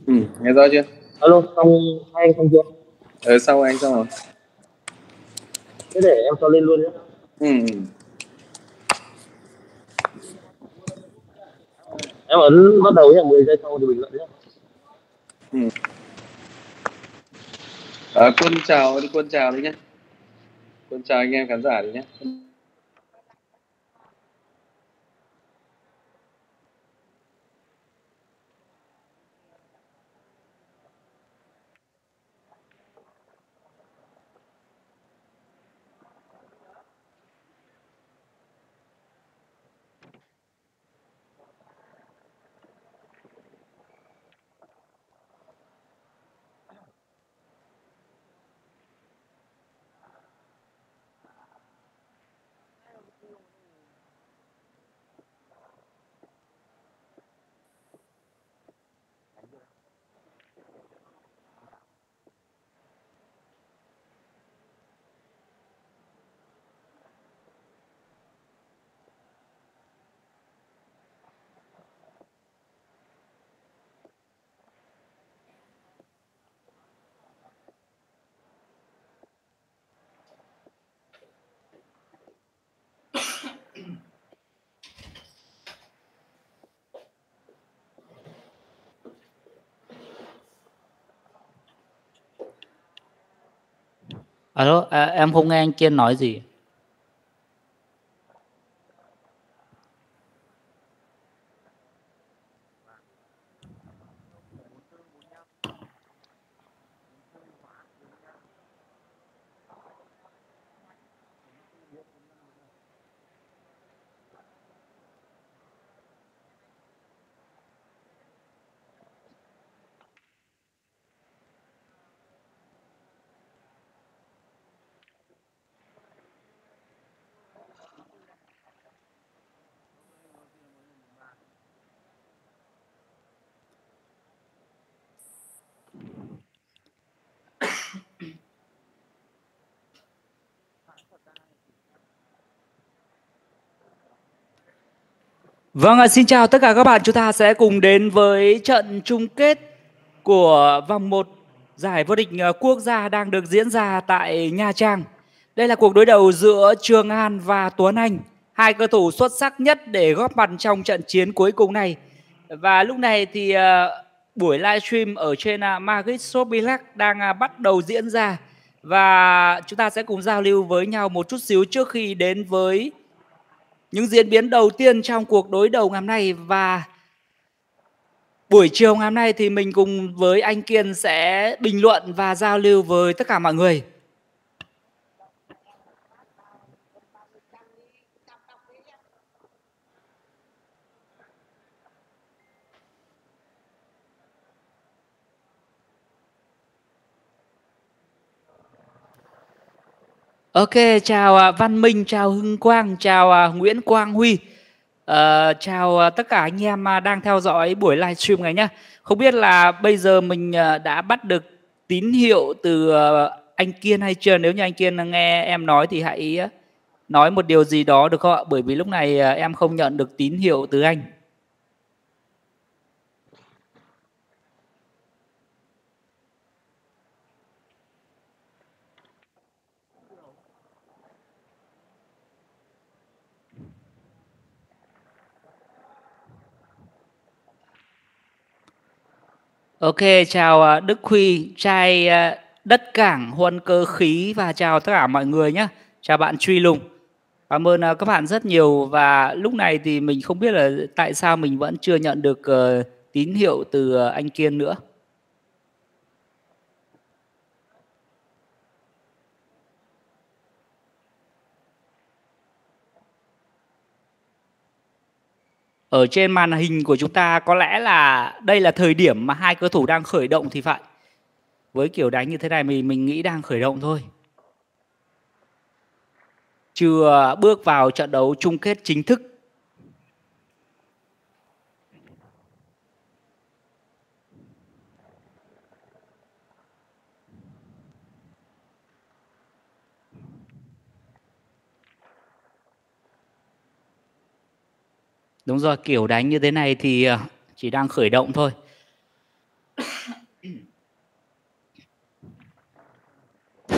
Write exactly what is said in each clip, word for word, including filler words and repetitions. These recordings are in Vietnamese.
Ừ, nghe rõ chưa? Alo, xong hai anh xong chưa? Ờ, sau anh xong rồi. Thế để em cho lên luôn nhé. Ừ. Em ấn bắt đầu nhé, mười giây sau thì bình luận nhé. Ừ. À, Quân chào, đi Quân chào đi nhé. Quân chào anh em khán giả đi nhé. Alo, à, em không nghe anh Kiên nói gì. Vâng, xin chào tất cả các bạn. Chúng ta sẽ cùng đến với trận chung kết của vòng một giải vô địch quốc gia đang được diễn ra tại Nha Trang. Đây là cuộc đối đầu giữa Trường An và Tuấn Anh, hai cầu thủ xuất sắc nhất để góp mặt trong trận chiến cuối cùng này. Và lúc này thì uh, buổi livestream ở trên uh, Magic Shop Relax đang uh, bắt đầu diễn ra. Và chúng ta sẽ cùng giao lưu với nhau một chút xíu trước khi đến với những diễn biến đầu tiên trong cuộc đối đầu ngày hôm nay. Và buổi chiều ngày hôm nay thì mình cùng với anh Kiên sẽ bình luận và giao lưu với tất cả mọi người. Ok, chào Văn Minh, chào Hưng Quang, chào Nguyễn Quang Huy. Uh, chào tất cả anh em đang theo dõi buổi livestream này nhé. Không biết là bây giờ mình đã bắt được tín hiệu từ anh Kiên hay chưa? Nếu như anh Kiên nghe em nói thì hãy nói một điều gì đó được không ạ? Bởi vì lúc này em không nhận được tín hiệu từ anh. Ok, chào Đức Huy, trai đất cảng, huân cơ khí và chào tất cả mọi người nhé. Chào bạn Truy Lùng. Cảm ơn các bạn rất nhiều. Và lúc này thì mình không biết là tại sao mình vẫn chưa nhận được uh, tín hiệu từ uh, anh Kiên nữa. Ở trên màn hình của chúng ta có lẽ là đây là thời điểm mà hai cầu thủ đang khởi động thì phải. Với kiểu đánh như thế này mình, mình nghĩ đang khởi động thôi. Chưa bước vào trận đấu chung kết chính thức. Đúng rồi, kiểu đánh như thế này thì chỉ đang khởi động thôi.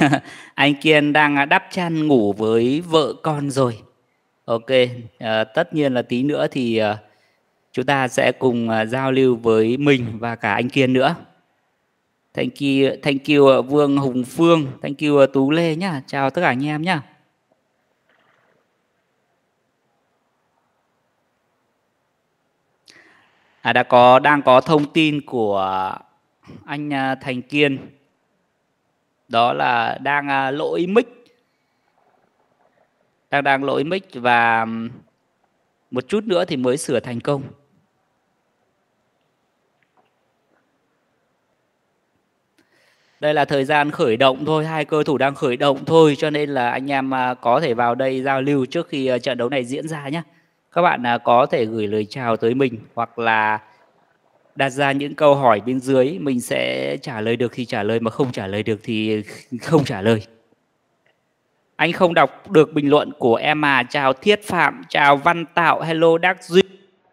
Anh Kiên đang đắp chăn ngủ với vợ con rồi. Ok, à, tất nhiên là tí nữa thì à, chúng ta sẽ cùng à, giao lưu với mình và cả anh Kiên nữa. Thank you, thank you Vương Hùng Phương, thank you Tú Lê nhá. Chào tất cả anh em nhá. À, đã có đang có thông tin của anh Thành Kiên, đó là đang lỗi mic, đang đang lỗi mic và một chút nữa thì mới sửa thành công. Đây là thời gian khởi động thôi, hai cơ thủ đang khởi động thôi, cho nên là anh em có thể vào đây giao lưu trước khi trận đấu này diễn ra nhé. Các bạn có thể gửi lời chào tới mình hoặc là đặt ra những câu hỏi bên dưới, mình sẽ trả lời được thì trả lời, mà không trả lời được thì không trả lời. Anh không đọc được bình luận của em à. Chào Thiết Phạm, chào Văn Tạo, hello Đắc Duy.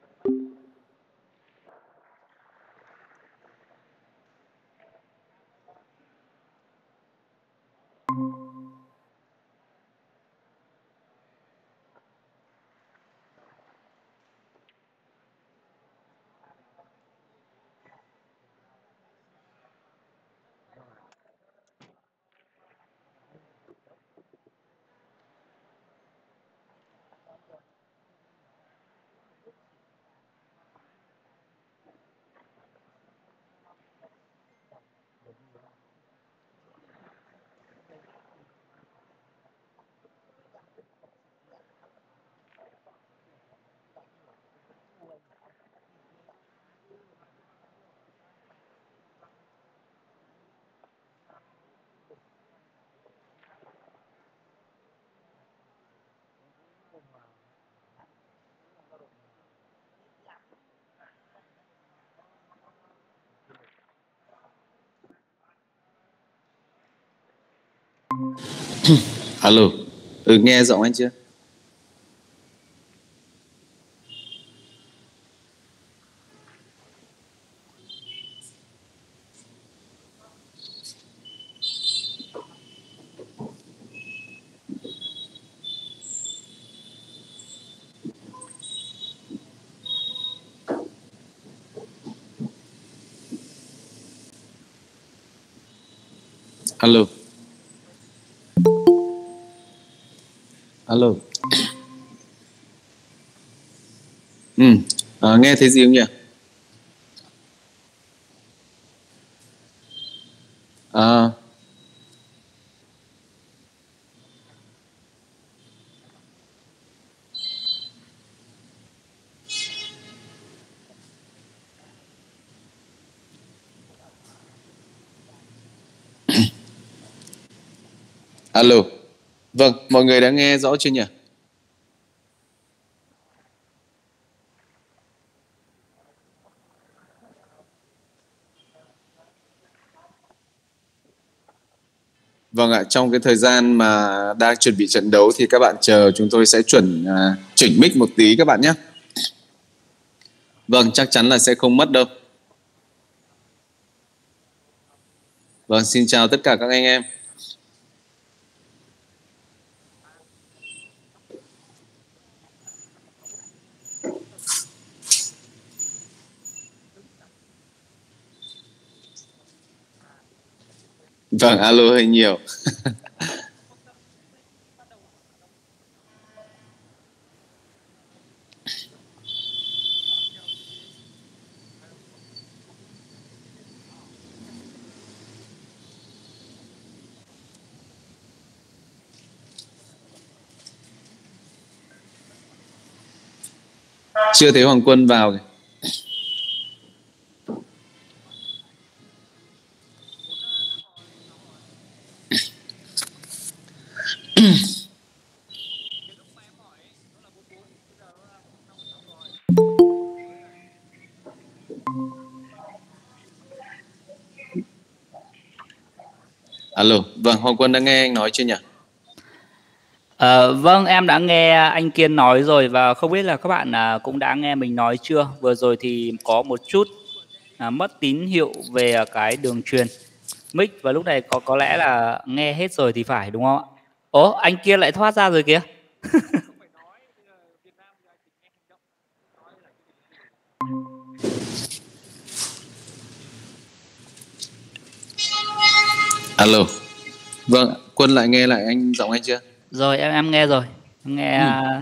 Alo, ừ, nghe giọng anh chưa? Alo. Alo. Ừ, à, nghe thấy gì không nhỉ? À, alo. Vâng, mọi người đã nghe rõ chưa nhỉ? Vâng ạ, trong cái thời gian mà đang chuẩn bị trận đấu thì các bạn chờ chúng tôi sẽ chuẩn uh, chỉnh mic một tí các bạn nhé. Vâng, chắc chắn là sẽ không mất đâu. Vâng, xin chào tất cả các anh em. Vâng, alo hơi nhiều. Chưa thấy Hoàng Quân vào kìa. Alo, vâng, Hoàng Quân đã nghe anh nói chưa nhỉ? À, vâng, em đã nghe anh Kiên nói rồi và không biết là các bạn à, cũng đã nghe mình nói chưa? Vừa rồi thì có một chút à, mất tín hiệu về cái đường truyền. mic và lúc này có có lẽ là nghe hết rồi thì phải, đúng không ạ? Ủa, anh kia lại thoát ra rồi kìa. Alo. Vâng, Quân lại nghe lại anh giọng anh chưa? Rồi em em nghe rồi. Em nghe Ừ.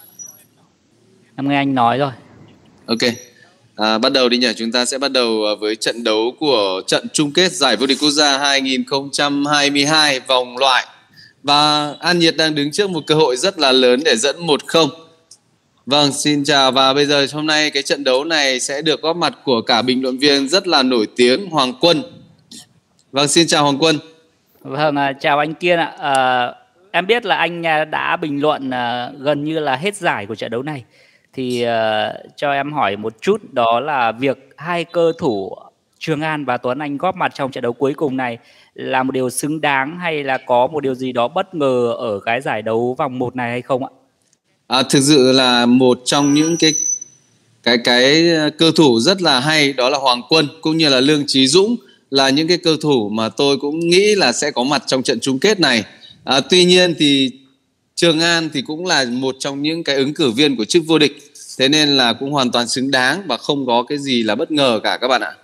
em nghe anh nói rồi. Ok. À, bắt đầu đi nhỉ, chúng ta sẽ bắt đầu với trận đấu của trận chung kết giải vô địch quốc gia hai không hai hai vòng loại. Và An Nhiệt đang đứng trước một cơ hội rất là lớn để dẫn một không. Vâng, xin chào và bây giờ hôm nay cái trận đấu này sẽ được góp mặt của cả bình luận viên rất là nổi tiếng Hoàng Quân. Vâng, xin chào Hoàng Quân. Vâng, chào anh Kiên ạ. À, em biết là anh đã bình luận gần như là hết giải của trận đấu này. Thì uh, cho em hỏi một chút, đó là việc hai cơ thủ Trường An và Tuấn Anh góp mặt trong trận đấu cuối cùng này là một điều xứng đáng hay là có một điều gì đó bất ngờ ở cái giải đấu vòng một này hay không ạ? À, thực sự là một trong những cái cái cái cơ thủ rất là hay, đó là Hoàng Quân cũng như là Lương Chí Dũng, là những cái cơ thủ mà tôi cũng nghĩ là sẽ có mặt trong trận chung kết này. À, tuy nhiên thì Trường An thì cũng là một trong những cái ứng cử viên của chức vô địch, thế nên là cũng hoàn toàn xứng đáng và không có cái gì là bất ngờ cả các bạn ạ.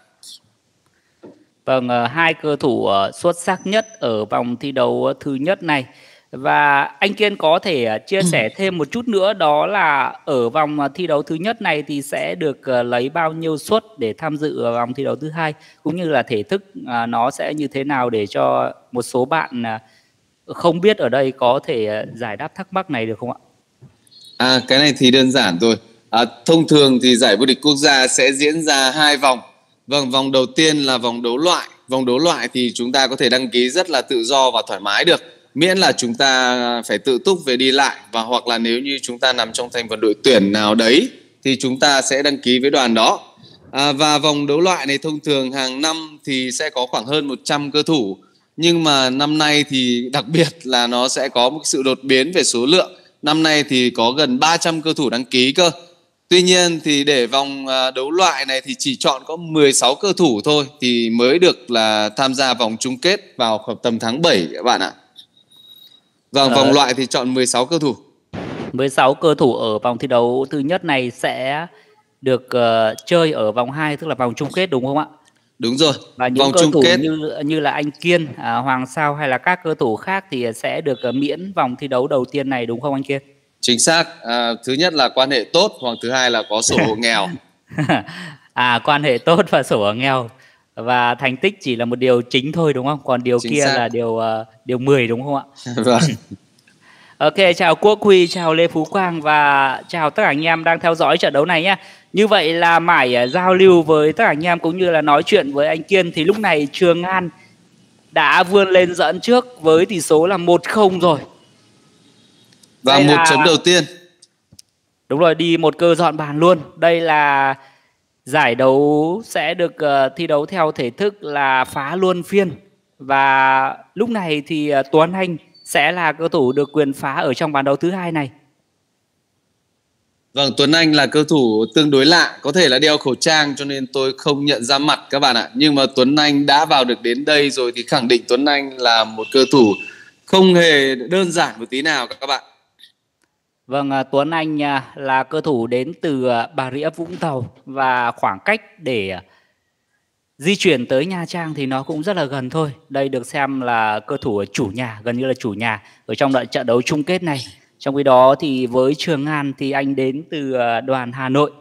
Vâng, hai cơ thủ xuất sắc nhất ở vòng thi đấu thứ nhất này. Và anh Kiên có thể chia sẻ thêm một chút nữa, đó là ở vòng thi đấu thứ nhất này thì sẽ được lấy bao nhiêu suất để tham dự vòng thi đấu thứ hai, cũng như là thể thức nó sẽ như thế nào để cho một số bạn không biết ở đây có thể giải đáp thắc mắc này được không ạ? À, cái này thì đơn giản thôi. À, thông thường thì giải vô địch quốc gia sẽ diễn ra hai vòng. Vâng, vòng đầu tiên là vòng đấu loại. Vòng đấu loại thì chúng ta có thể đăng ký rất là tự do và thoải mái được, miễn là chúng ta phải tự túc về đi lại, và hoặc là nếu như chúng ta nằm trong thành phần đội tuyển nào đấy thì chúng ta sẽ đăng ký với đoàn đó. À, và vòng đấu loại này thông thường hàng năm thì sẽ có khoảng hơn một trăm cơ thủ, nhưng mà năm nay thì đặc biệt là nó sẽ có một sự đột biến về số lượng. Năm nay thì có gần ba trăm cơ thủ đăng ký cơ. Tuy nhiên thì để vòng đấu loại này thì chỉ chọn có mười sáu cơ thủ thôi thì mới được là tham gia vòng chung kết vào khoảng tầm tháng bảy các bạn ạ. Vâng, vòng loại thì chọn mười sáu cơ thủ. mười sáu cơ thủ ở vòng thi đấu thứ nhất này sẽ được uh, chơi ở vòng hai, tức là vòng chung kết, đúng không ạ? Đúng rồi. Và những vòng cơ chung thủ kết như như là anh Kiên, à, Hoàng Sao hay là các cơ thủ khác thì sẽ được uh, miễn vòng thi đấu đầu tiên này, đúng không anh Kiên? Chính xác. À, thứ nhất là quan hệ tốt, hoặc thứ hai là có sổ hộ nghèo. À, quan hệ tốt và sổ hộ nghèo, và thành tích chỉ là một điều chính thôi, đúng không? Còn điều Chính kia xác. là điều uh, điều mười, đúng không ạ? Vâng. Ok, chào Quốc Huy, chào Lê Phú Quang và chào tất cả anh em đang theo dõi trận đấu này nhé. Như vậy là mải giao lưu với tất cả anh em cũng như là nói chuyện với anh Kiên thì lúc này Trường An đã vươn lên dẫn trước với tỷ số là một không rồi. Và Đây một là... chấm đầu tiên. Đúng rồi, đi một cơ dọn bàn luôn. Đây là giải đấu sẽ được uh, thi đấu theo thể thức là phá luân phiên. Và lúc này thì uh, Tuấn Anh sẽ là cơ thủ được quyền phá ở trong ván đấu thứ hai này. Vâng, Tuấn Anh là cơ thủ tương đối lạ, có thể là đeo khẩu trang cho nên tôi không nhận ra mặt các bạn ạ. Nhưng mà Tuấn Anh đã vào được đến đây rồi thì khẳng định Tuấn Anh là một cơ thủ không hề đơn giản một tí nào các bạn. Vâng, Tuấn Anh là cơ thủ đến từ Bà Rịa Vũng Tàu và khoảng cách để di chuyển tới Nha Trang thì nó cũng rất là gần thôi. Đây được xem là cơ thủ ở chủ nhà, gần như là chủ nhà ở trong đoạn trận đấu chung kết này. Trong khi đó thì với Trường An thì anh đến từ đoàn Hà Nội.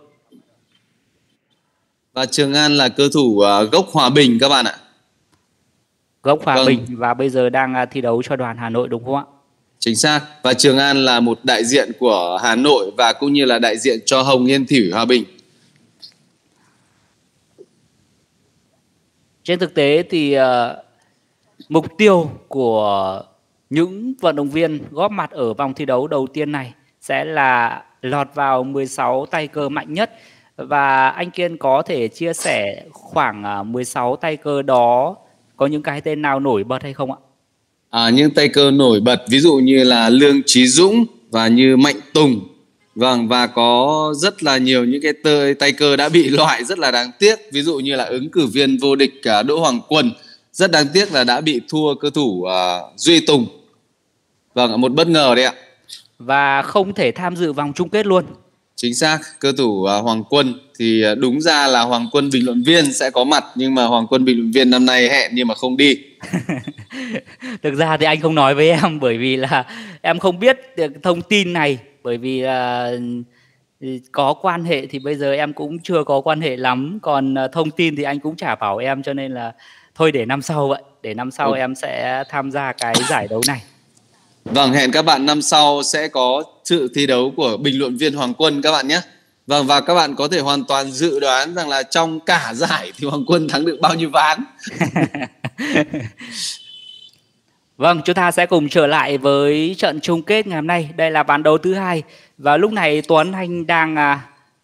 Và Trường An là cơ thủ gốc Hòa Bình các bạn ạ. Gốc Hòa Vâng. Bình và bây giờ đang thi đấu cho đoàn Hà Nội, đúng không ạ? Chính xác. Và Trường An là một đại diện của Hà Nội và cũng như là đại diện cho Hồng Yên Thủy Hòa Bình. Trên thực tế thì uh, mục tiêu của những vận động viên góp mặt ở vòng thi đấu đầu tiên này sẽ là lọt vào mười sáu tay cơ mạnh nhất. Và anh Kiên có thể chia sẻ khoảng uh, mười sáu tay cơ đó có những cái tên nào nổi bật hay không ạ? À, những tay cơ nổi bật ví dụ như là Lương Chí Dũng và như Mạnh Tùng. Vâng, và có rất là nhiều những cái tay, tay cơ đã bị loại rất là đáng tiếc. Ví dụ như là ứng cử viên vô địch Đỗ Hoàng Quân Rất đáng tiếc là đã bị thua cơ thủ uh, Duy Tùng. Vâng, một bất ngờ đấy ạ. Và không thể tham dự vòng chung kết luôn. Chính xác, cơ thủ uh, Hoàng Quân. Thì uh, đúng ra là Hoàng Quân bình luận viên sẽ có mặt, nhưng mà Hoàng Quân bình luận viên năm nay hẹn nhưng mà không đi. Thực ra thì anh không nói với em bởi vì là em không biết được thông tin này. Bởi vì là có quan hệ thì bây giờ em cũng chưa có quan hệ lắm. Còn thông tin thì anh cũng chả bảo em, cho nên là thôi để năm sau vậy. Để năm sau Ừ. em sẽ tham gia cái giải đấu này. Vâng, hẹn các bạn năm sau sẽ có sự thi đấu của bình luận viên Hoàng Quân các bạn nhé. Vâng, và các bạn có thể hoàn toàn dự đoán rằng là trong cả giải thì Hoàng Quân thắng được bao nhiêu ván. Vâng, chúng ta sẽ cùng trở lại với trận chung kết ngày hôm nay. Đây là ván đấu thứ hai. Và lúc này Tuấn Anh đang à,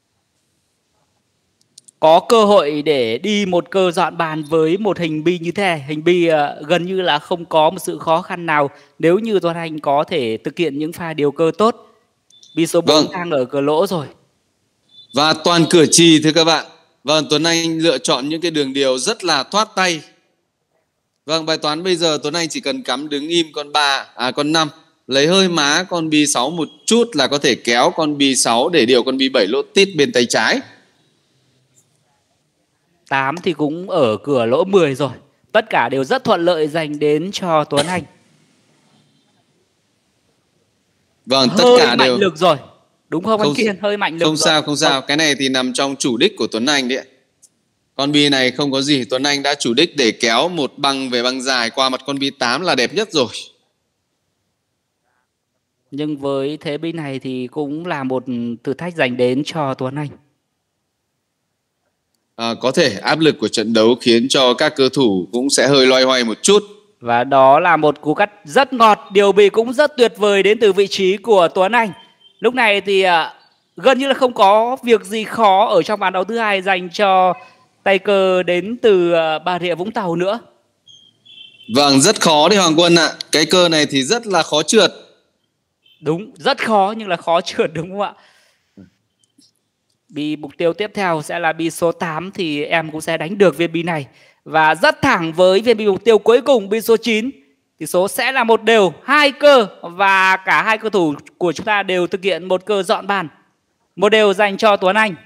có cơ hội để đi một cơ dọn bàn với một hình bi như thế này. Hình bi à, gần như là không có một sự khó khăn nào nếu như Tuấn Anh có thể thực hiện những pha điều cơ tốt. Bi số bốn Vâng. đang ở cửa lỗ rồi. Và toàn cửa chì thưa các bạn. Vâng, Tuấn Anh lựa chọn những cái đường điều rất là thoát tay. Vâng, bài toán bây giờ Tuấn Anh chỉ cần cắm đứng im con ba, à con năm, lấy hơi má con bi sáu một chút là có thể kéo con bi sáu để điều con bi bảy lỗ tít bên tay trái. tám thì cũng ở cửa lỗ mười rồi. Tất cả đều rất thuận lợi dành đến cho Tuấn Anh. Vâng, hơi tất cả mạnh đều lực rồi. Đúng không, không, anh Kiên? Hơi mạnh lực không rồi. sao, không sao. Cái này thì nằm trong chủ đích của Tuấn Anh đấy ạ. Con bi này không có gì, Tuấn Anh đã chủ đích để kéo một băng về băng dài qua mặt con bi tám là đẹp nhất rồi. Nhưng với thế bi này thì cũng là một thử thách dành đến cho Tuấn Anh. À, có thể áp lực của trận đấu khiến cho các cơ thủ cũng sẽ hơi loay hoay một chút. Và đó là một cú cắt rất ngọt, điều bị cũng rất tuyệt vời đến từ vị trí của Tuấn Anh. Lúc này thì uh, gần như là không có việc gì khó ở trong ván đấu thứ hai dành cho tay cờ đến từ uh, Bà Rịa Vũng Tàu nữa. Vâng, rất khó đấy Hoàng Quân ạ. À. Cái cơ này thì rất là khó trượt. Đúng, rất khó nhưng là khó trượt đúng không ạ? Bi mục tiêu tiếp theo sẽ là bi số tám thì em cũng sẽ đánh được viên bi này. Và rất thẳng với viên bi mục tiêu cuối cùng, bi số chín. Tỷ số sẽ là một đều, hai cơ và cả hai cơ thủ của chúng ta đều thực hiện một cơ dọn bàn. Một đều dành cho Tuấn Anh.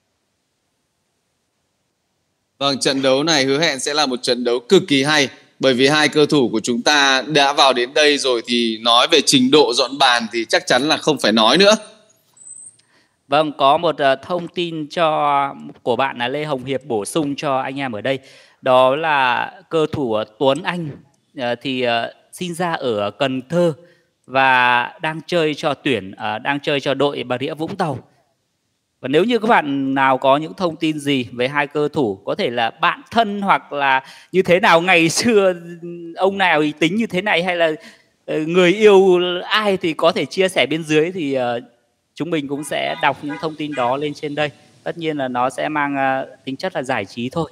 Vâng, trận đấu này hứa hẹn sẽ là một trận đấu cực kỳ hay. Bởi vì hai cơ thủ của chúng ta đã vào đến đây rồi thì nói về trình độ dọn bàn thì chắc chắn là không phải nói nữa. Vâng, có một thông tin cho của bạn là Lê Hồng Hiệp bổ sung cho anh em ở đây. Đó là cơ thủ Tuấn Anh thì sinh ra ở Cần Thơ và đang chơi cho tuyển, đang chơi cho đội Bà Rịa Vũng Tàu. Và nếu như các bạn nào có những thông tin gì về hai cơ thủ, có thể là bạn thân hoặc là như thế nào ngày xưa ông nào ý tính như thế này, hay là người yêu ai thì có thể chia sẻ bên dưới thì chúng mình cũng sẽ đọc những thông tin đó lên trên đây. Tất nhiên là nó sẽ mang tính chất là giải trí thôi.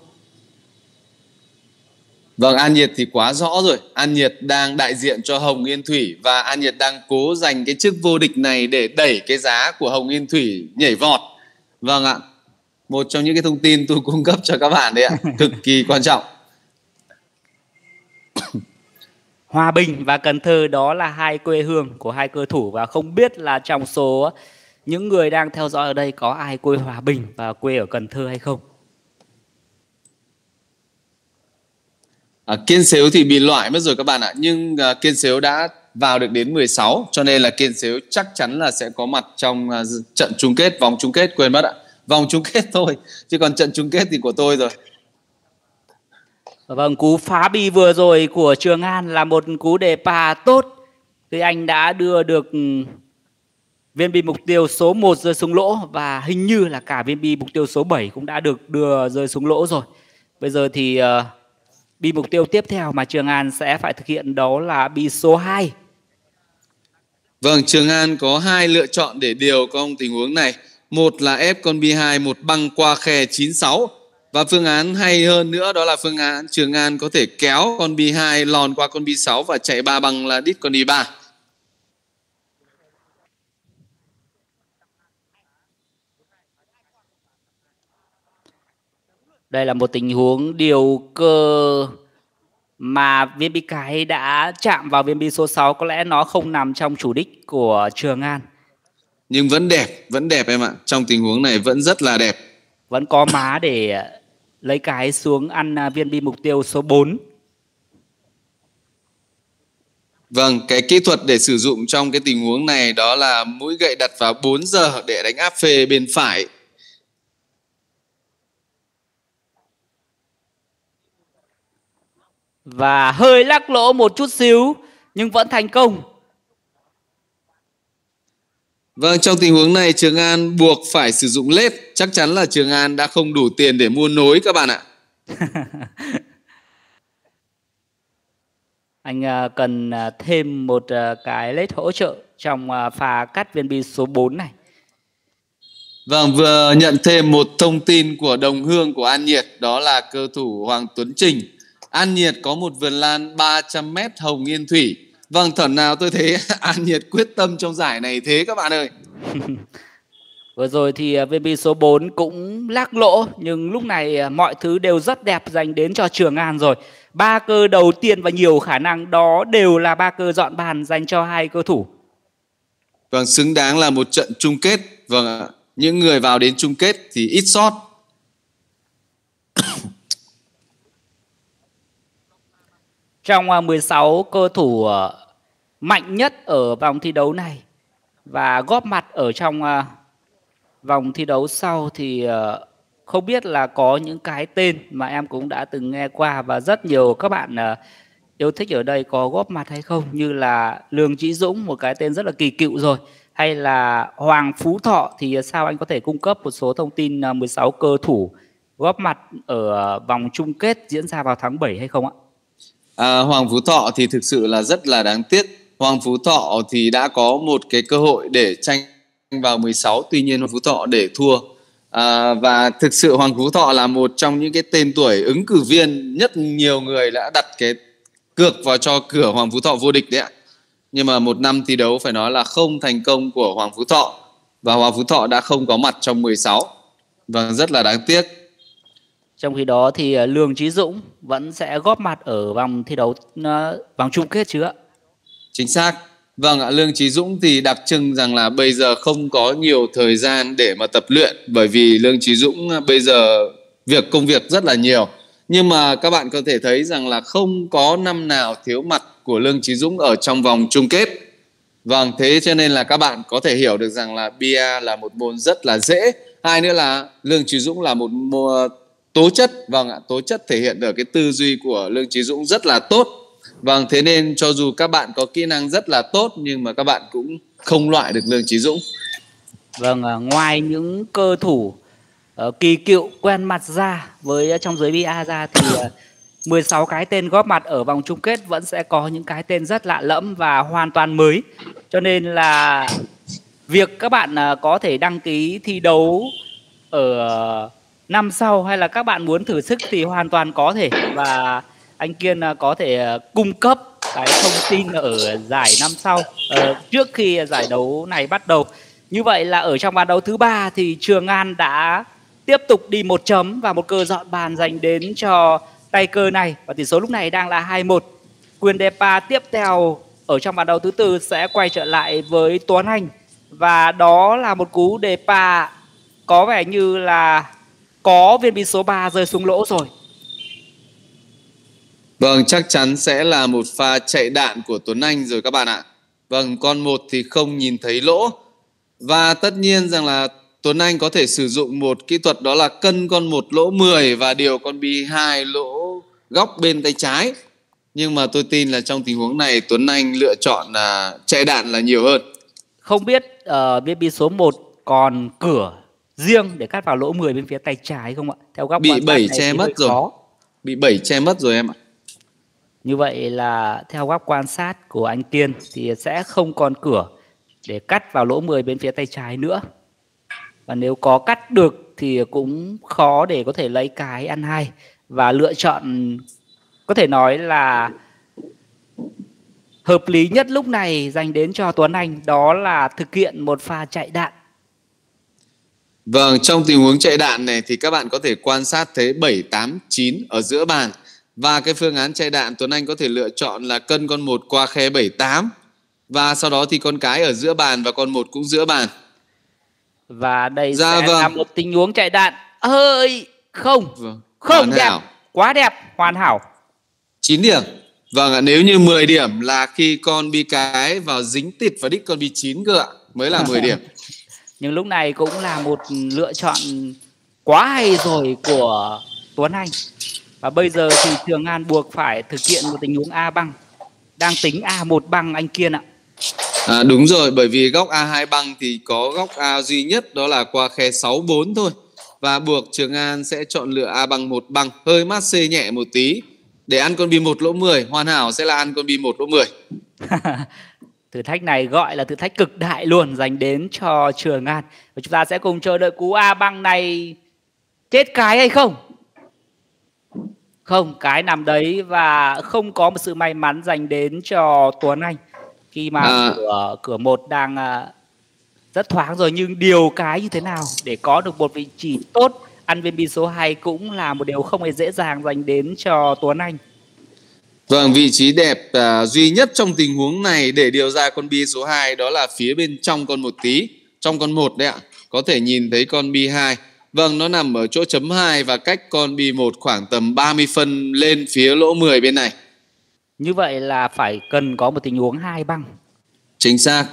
Vâng, An Nhiệt thì quá rõ rồi. An Nhiệt đang đại diện cho Hồng Yên Thủy và An Nhiệt đang cố giành cái chức vô địch này để đẩy cái giá của Hồng Yên Thủy nhảy vọt. Vâng ạ, một trong những cái thông tin tôi cung cấp cho các bạn đấy ạ, cực kỳ quan trọng. Hòa Bình và Cần Thơ đó là hai quê hương của hai cơ thủ, và không biết là trong số những người đang theo dõi ở đây có ai quê Hòa Bình và quê ở Cần Thơ hay không? À, Kiên Sếu thì bị loại mất rồi các bạn ạ, nhưng uh, Kiên Sếu đã vào được đến mười sáu, cho nên là Kiên Sếu chắc chắn là sẽ có mặt trong uh, trận chung kết, vòng chung kết, quên mất ạ, vòng chung kết thôi, chứ còn trận chung kết thì của tôi rồi. Vâng, cú phá bi vừa rồi của Trường An là một cú đề pa tốt. Thì anh đã đưa được viên bi mục tiêu số một rơi xuống lỗ, và hình như là cả viên bi mục tiêu số bảy cũng đã được đưa rơi xuống lỗ rồi. Bây giờ thì uh, bi mục tiêu tiếp theo mà Trường An sẽ phải thực hiện đó là bi số hai. Vâng, Trường An có hai lựa chọn để điều trong tình huống này. Một là ép con bi hai một băng qua khe chín sáu. Và phương án hay hơn nữa đó là phương án Trường An có thể kéo con bi hai lòn qua con bi sáu và chạy ba băng là đít con đi ba. Đây là một tình huống điều cơ mà viên bi cái đã chạm vào viên bi số sáu, có lẽ nó không nằm trong chủ đích của Trường An. Nhưng vẫn đẹp, vẫn đẹp em ạ. Trong tình huống này vẫn rất là đẹp. Vẫn có má để lấy cái xuống ăn viên bi mục tiêu số bốn. Vâng, cái kỹ thuật để sử dụng trong cái tình huống này đó là mũi gậy đặt vào bốn giờ để đánh áp phê bên phải. Và hơi lắc lỗ một chút xíu nhưng vẫn thành công. Vâng, trong tình huống này Trường An buộc phải sử dụng lết. Chắc chắn là Trường An đã không đủ tiền để mua nối các bạn ạ. Anh cần thêm một cái lết hỗ trợ trong pha cắt viên bi số bốn này. Vâng, vừa nhận thêm một thông tin của đồng hương của An Nhiệt, đó là cơ thủ Hoàng Tuấn Trình. An Nhiệt có một vườn lan ba trăm mét Hồng Yên Thủy. Vâng, thẩn nào tôi thấy An Nhiệt quyết tâm trong giải này thế các bạn ơi. Vừa rồi thì viên bi số bốn cũng lắc lỗ, nhưng lúc này mọi thứ đều rất đẹp dành đến cho Trường An rồi. Ba cơ đầu tiên và nhiều khả năng đó đều là ba cơ dọn bàn dành cho hai cơ thủ. Vâng, xứng đáng là một trận chung kết. Vâng ạ, những người vào đến chung kết thì ít sót. Trong mười sáu cơ thủ mạnh nhất ở vòng thi đấu này và góp mặt ở trong vòng thi đấu sau thì không biết là có những cái tên mà em cũng đã từng nghe qua và rất nhiều các bạn yêu thích ở đây có góp mặt hay không, như là Lương Chí Dũng, một cái tên rất là kỳ cựu rồi, hay là Hoàng Phú Thọ. Thì sao anh có thể cung cấp một số thông tin mười sáu cơ thủ góp mặt ở vòng chung kết diễn ra vào tháng bảy hay không ạ? À, Hoàng Phú Thọ thì thực sự là rất là đáng tiếc. Hoàng Phú Thọ thì đã có một cái cơ hội để tranh vào mười sáu, tuy nhiên Hoàng Phú Thọ để thua. À, và thực sự Hoàng Phú Thọ là một trong những cái tên tuổi ứng cử viên nhất nhiều người đã đặt cái cược vào cho cửa Hoàng Phú Thọ vô địch đấy ạ. Nhưng mà một năm thi đấu phải nói là không thành công của Hoàng Phú Thọ, và Hoàng Phú Thọ đã không có mặt trong mười sáu. Và rất là đáng tiếc. Trong khi đó thì Lương Chí Dũng vẫn sẽ góp mặt ở vòng thi đấu vòng chung kết chứ ạ? Chính xác. Vâng ạ, Lương Chí Dũng thì đặc trưng rằng là bây giờ không có nhiều thời gian để mà tập luyện, bởi vì Lương Chí Dũng bây giờ việc công việc rất là nhiều. Nhưng mà các bạn có thể thấy rằng là không có năm nào thiếu mặt của Lương Chí Dũng ở trong vòng chung kết. Vâng, thế cho nên là các bạn có thể hiểu được rằng là bia là một môn rất là dễ. Hai nữa là Lương Chí Dũng là một môn tố chất. Vâng ạ, tố chất thể hiện ở cái tư duy của Lương Chí Dũng rất là tốt. Vâng, thế nên cho dù các bạn có kỹ năng rất là tốt nhưng mà các bạn cũng không loại được Lương Chí Dũng. Vâng, ngoài những cơ thủ uh, kỳ cựu quen mặt ra với trong giới bia ra thì uh, mười sáu cái tên góp mặt ở vòng chung kết vẫn sẽ có những cái tên rất lạ lẫm và hoàn toàn mới. Cho nên là việc các bạn uh, có thể đăng ký thi đấu ở uh, năm sau, hay là các bạn muốn thử sức thì hoàn toàn có thể, và anh Kiên có thể cung cấp cái thông tin ở giải năm sau uh, trước khi giải đấu này bắt đầu. Như vậy là ở trong ván đấu thứ ba thì Trường An đã tiếp tục đi một chấm và một cơ dọn bàn dành đến cho tay cơ này, và tỷ số lúc này đang là hai một. Quyền đề pa tiếp theo ở trong ván đấu thứ tư sẽ quay trở lại với Tuấn Anh, và đó là một cú đề pa có vẻ như là có viên bi số ba rơi xuống lỗ rồi. Vâng, chắc chắn sẽ là một pha chạy đạn của Tuấn Anh rồi các bạn ạ. Vâng, con một thì không nhìn thấy lỗ. Và tất nhiên rằng là Tuấn Anh có thể sử dụng một kỹ thuật, đó là cân con một lỗ mười và điều con bi hai lỗ góc bên tay trái. Nhưng mà tôi tin là trong tình huống này Tuấn Anh lựa chọn là chạy đạn là nhiều hơn. Không biết uh, viên bi số một còn cửa riêng để cắt vào lỗ mười bên phía tay trái không ạ? Theo góc bị bảy che mất rồi. Khó. Bị bảy che mất rồi em ạ. Như vậy là theo góc quan sát của anh Kiên thì sẽ không còn cửa để cắt vào lỗ mười bên phía tay trái nữa. Và nếu có cắt được thì cũng khó để có thể lấy cái ăn hai. Và lựa chọn có thể nói là hợp lý nhất lúc này dành đến cho Tuấn Anh, đó là thực hiện một pha chạy đạn. Vâng, trong tình huống chạy đạn này thì các bạn có thể quan sát thấy bảy, tám, chín ở giữa bàn. Và cái phương án chạy đạn Tuấn Anh có thể lựa chọn là cân con một qua khe bảy tám. Và sau đó thì con cái ở giữa bàn và con một cũng giữa bàn. Và đây Dạ sẽ vâng. là một tình huống chạy đạn hơi không Vâng. không Hoàn đẹp, hảo. quá đẹp, hoàn hảo. chín điểm. Vâng ạ, nếu như mười điểm là khi con bi cái vào dính tịt vào đích con bi chín cơ ạ, mới là mười điểm. Nhưng lúc này cũng là một lựa chọn quá hay rồi của Tuấn Anh. Và bây giờ thì Trường An buộc phải thực hiện một tình huống A băng. Đang tính A một băng anh Kiên ạ. À, đúng rồi, bởi vì góc A hai băng thì có góc A duy nhất đó là qua khe sáu bốn thôi. Và buộc Trường An sẽ chọn lựa A băng một băng, hơi mát C nhẹ một tí để ăn con bi một lỗ mười. Hoàn hảo sẽ là ăn con bi một lỗ mười. Thử thách này gọi là thử thách cực đại luôn dành đến cho Trường An. Và chúng ta sẽ cùng chờ đợi cú A băng này chết cái hay không. Không, cái nằm đấy và không có một sự may mắn dành đến cho Tuấn Anh. Khi mà À. cửa, cửa một đang rất thoáng rồi, nhưng điều cái như thế nào để có được một vị trí tốt ăn viên bi số hai cũng là một điều không hề dễ dàng dành đến cho Tuấn Anh. Vâng, vị trí đẹp uh, duy nhất trong tình huống này để điều ra con bi số hai đó là phía bên trong con một tí, trong con một đấy ạ. Có thể nhìn thấy con bi hai. Vâng, nó nằm ở chỗ chấm hai và cách con bi một khoảng tầm ba mươi phân lên phía lỗ mười bên này. Như vậy là phải cần có một tình huống hai băng. Chính xác.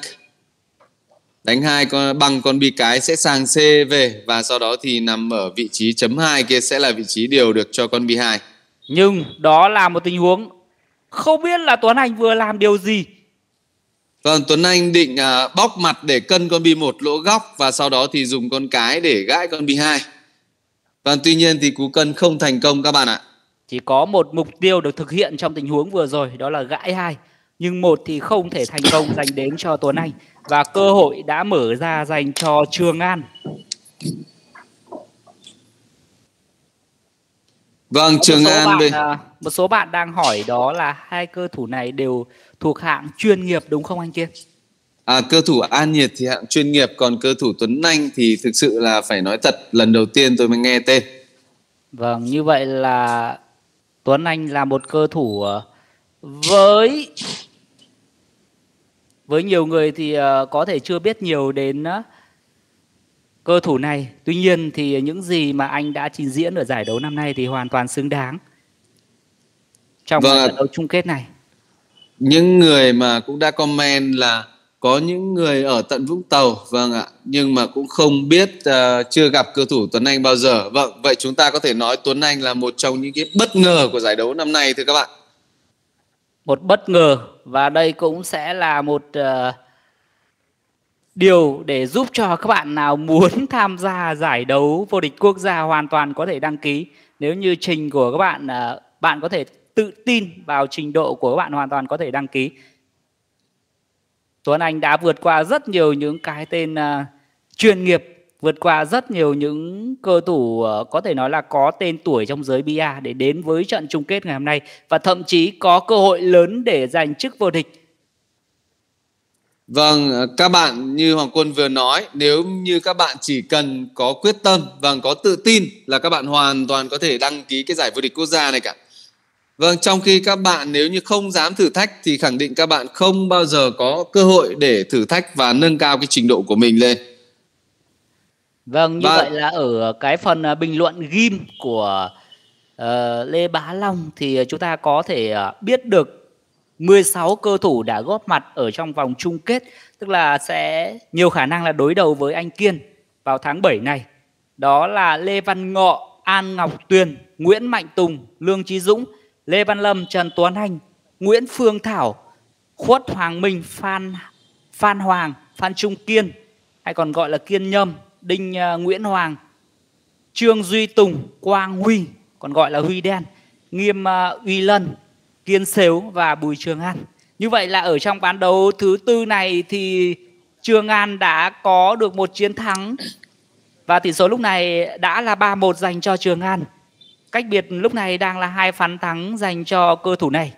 Đánh hai con bằng con bi cái sẽ sang C về và sau đó thì nằm ở vị trí chấm hai kia sẽ là vị trí điều được cho con bi hai. Nhưng đó là một tình huống không biết là Tuấn Anh vừa làm điều gì. Vâng, Tuấn Anh định uh, bóc mặt để cân con bi một lỗ góc và sau đó thì dùng con cái để gãi con bi hai. Vâng, tuy nhiên thì cú cân không thành công các bạn ạ. Chỉ có một mục tiêu được thực hiện trong tình huống vừa rồi, đó là gãi hai. Nhưng một thì không thể thành công dành đến cho Tuấn Anh. Và cơ hội đã mở ra dành cho Trường An. Vâng, có Trường một An bạn, bên... Một số bạn đang hỏi đó là hai cơ thủ này đều thuộc hạng chuyên nghiệp đúng không anh Kiên? À, cơ thủ An Nhiệt thì hạng chuyên nghiệp, còn cơ thủ Tuấn Anh thì thực sự là phải nói thật, lần đầu tiên tôi mới nghe tên. Vâng, như vậy là Tuấn Anh là một cơ thủ với với nhiều người thì có thể chưa biết nhiều đến cơ thủ này. Tuy nhiên thì những gì mà anh đã trình diễn ở giải đấu năm nay thì hoàn toàn xứng đáng trong vâng, trận đấu chung kết này. Những người mà cũng đã comment là có những người ở tận Vũng Tàu, vâng ạ, nhưng mà cũng không biết, uh, chưa gặp cơ thủ Tuấn Anh bao giờ. Vâng, vậy chúng ta có thể nói Tuấn Anh là một trong những cái bất ngờ của giải đấu năm nay thưa các bạn. Một bất ngờ, và đây cũng sẽ là một uh, điều để giúp cho các bạn nào muốn tham gia giải đấu vô địch quốc gia hoàn toàn có thể đăng ký. Nếu như trình của các bạn, uh, bạn có thể tự tin vào trình độ của các bạn, hoàn toàn có thể đăng ký. Tuấn Anh đã vượt qua rất nhiều những cái tên uh, chuyên nghiệp, vượt qua rất nhiều những cơ thủ uh, có thể nói là có tên tuổi trong giới bê a để đến với trận chung kết ngày hôm nay, và thậm chí có cơ hội lớn để giành chức vô địch. Vâng, các bạn như Hoàng Quân vừa nói, nếu như các bạn chỉ cần có quyết tâm, vâng, có tự tin là các bạn hoàn toàn có thể đăng ký cái giải vô địch quốc gia này cả. Vâng, trong khi các bạn nếu như không dám thử thách thì khẳng định các bạn không bao giờ có cơ hội để thử thách và nâng cao cái trình độ của mình lên. Vâng, như và... vậy là ở cái phần bình luận ghim của uh, Lê Bá Long thì chúng ta có thể uh, biết được mười sáu cơ thủ đã góp mặt ở trong vòng chung kết, tức là sẽ nhiều khả năng là đối đầu với anh Kiên vào tháng bảy này. Đó là Lê Văn Ngọ, An Ngọc Tuyền, Nguyễn Mạnh Tùng, Lương Chí Dũng, Lê Văn Lâm, Trần Tuấn Anh, Nguyễn Phương Thảo, Khuất Hoàng Minh, Phan, Phan Hoàng, Phan Trung Kiên, hay còn gọi là Kiên Nhâm, Đinh uh, Nguyễn Hoàng, Trương Duy Tùng, Quang Huy, còn gọi là Huy Đen, Nghiêm uh, Uy Lân, Kiên Sếu và Bùi Trường An. Như vậy là ở trong ván đấu thứ tư này thì Trường An đã có được một chiến thắng và tỷ số lúc này đã là ba một dành cho Trường An. Cách biệt lúc này đang là hai phán thắng dành cho cơ thủ này.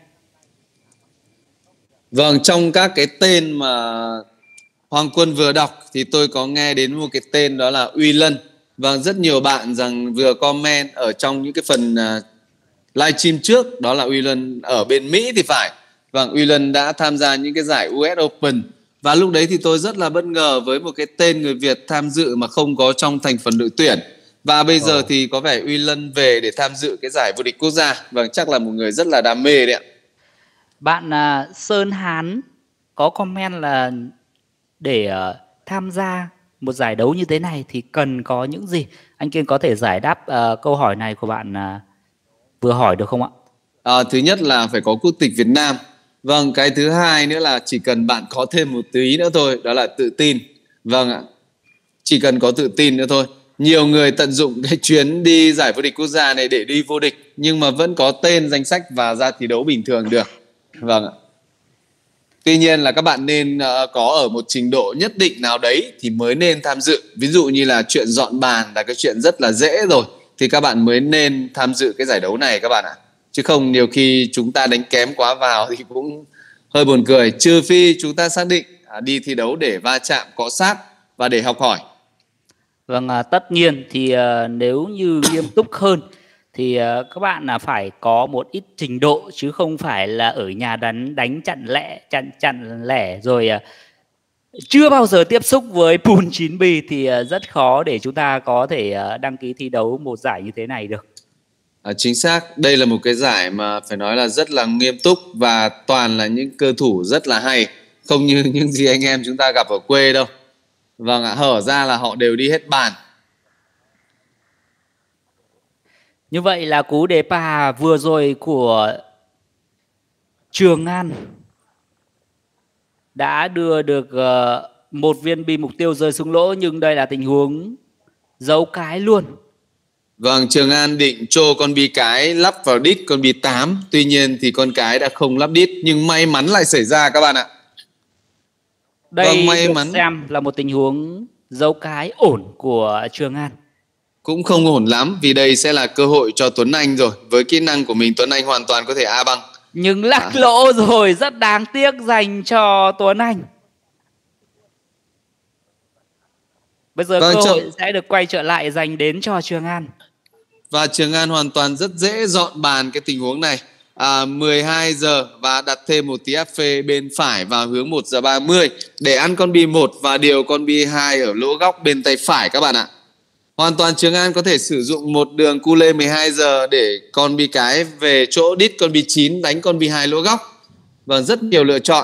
Vâng, trong các cái tên mà Hoàng Quân vừa đọc thì tôi có nghe đến một cái tên đó là Uy Lân. Vâng, rất nhiều bạn rằng vừa comment ở trong những cái phần uh, livestream trước, đó là Uy Luân ở bên Mỹ thì phải. Vâng, Uy Luân đã tham gia những cái giải u ét Open. Và lúc đấy thì tôi rất là bất ngờ với một cái tên người Việt tham dự mà không có trong thành phần đội tuyển. Và bây giờ thì có vẻ Uy Luân về để tham dự cái giải vô địch quốc gia. Vâng, chắc là một người rất là đam mê đấy ạ. Bạn uh, Sơn Hán có comment là để uh, tham gia một giải đấu như thế này thì cần có những gì? Anh Kiên có thể giải đáp uh, câu hỏi này của bạn uh, vừa hỏi được không ạ? À, thứ nhất là phải có quốc tịch Việt Nam. Vâng, cái thứ hai nữa là chỉ cần bạn có thêm một tí nữa thôi, đó là tự tin. Vâng ạ, chỉ cần có tự tin nữa thôi. Nhiều người tận dụng cái chuyến đi giải vô địch quốc gia này để đi vô địch, nhưng mà vẫn có tên danh sách và ra thi đấu bình thường được. Vâng ạ. Tuy nhiên là các bạn nên uh, có ở một trình độ nhất định nào đấy thì mới nên tham dự. Ví dụ như là chuyện dọn bàn là cái chuyện rất là dễ rồi, thì các bạn mới nên tham dự cái giải đấu này các bạn ạ. Chứ không nhiều khi chúng ta đánh kém quá vào thì cũng hơi buồn cười. Trừ phi chúng ta xác định à, đi thi đấu để va chạm, cọ sát và để học hỏi. Vâng, à, tất nhiên thì à, nếu như nghiêm túc hơn thì à, các bạn là phải có một ít trình độ, chứ không phải là ở nhà đánh đánh chặn lẻ chặn chặn lẻ rồi à, chưa bao giờ tiếp xúc với pool chín bi thì à, rất khó để chúng ta có thể à, đăng ký thi đấu một giải như thế này được. À, chính xác, đây là một cái giải mà phải nói là rất là nghiêm túc và toàn là những cơ thủ rất là hay, không như những gì anh em chúng ta gặp ở quê đâu. Vâng ạ, hở ra là họ đều đi hết bàn. Như vậy là cú đề pa vừa rồi của Trường An đã đưa được uh, một viên bi mục tiêu rơi xuống lỗ, nhưng đây là tình huống giấu cái luôn. Vâng, Trường An định trô con bi cái lắp vào đít con bi tám, tuy nhiên thì con cái đã không lắp đít, nhưng may mắn lại xảy ra các bạn ạ. Đây Vâng, may được mắn xem là một tình huống giấu cái ổn của Trường An. Cũng không ổn lắm, vì đây sẽ là cơ hội cho Tuấn Anh rồi. Với kỹ năng của mình, Tuấn Anh hoàn toàn có thể A băng. Nhưng lắc à. lỗ rồi, rất đáng tiếc dành cho Tuấn Anh. Bây giờ Vâng, cơ hội chậm. sẽ được quay trở lại dành đến cho Trường An. Và Trường An hoàn toàn rất dễ dọn bàn cái tình huống này. à, mười hai giờ và đặt thêm một tí áp phê bên phải vào hướng một giờ ba mươi để ăn con bi một và điều con bi hai ở lỗ góc bên tay phải các bạn ạ. Hoàn toàn Trường An có thể sử dụng một đường cu lê mười hai giờ để con bi cái về chỗ đít con bi chín đánh con bi hai lỗ góc. Và rất nhiều lựa chọn.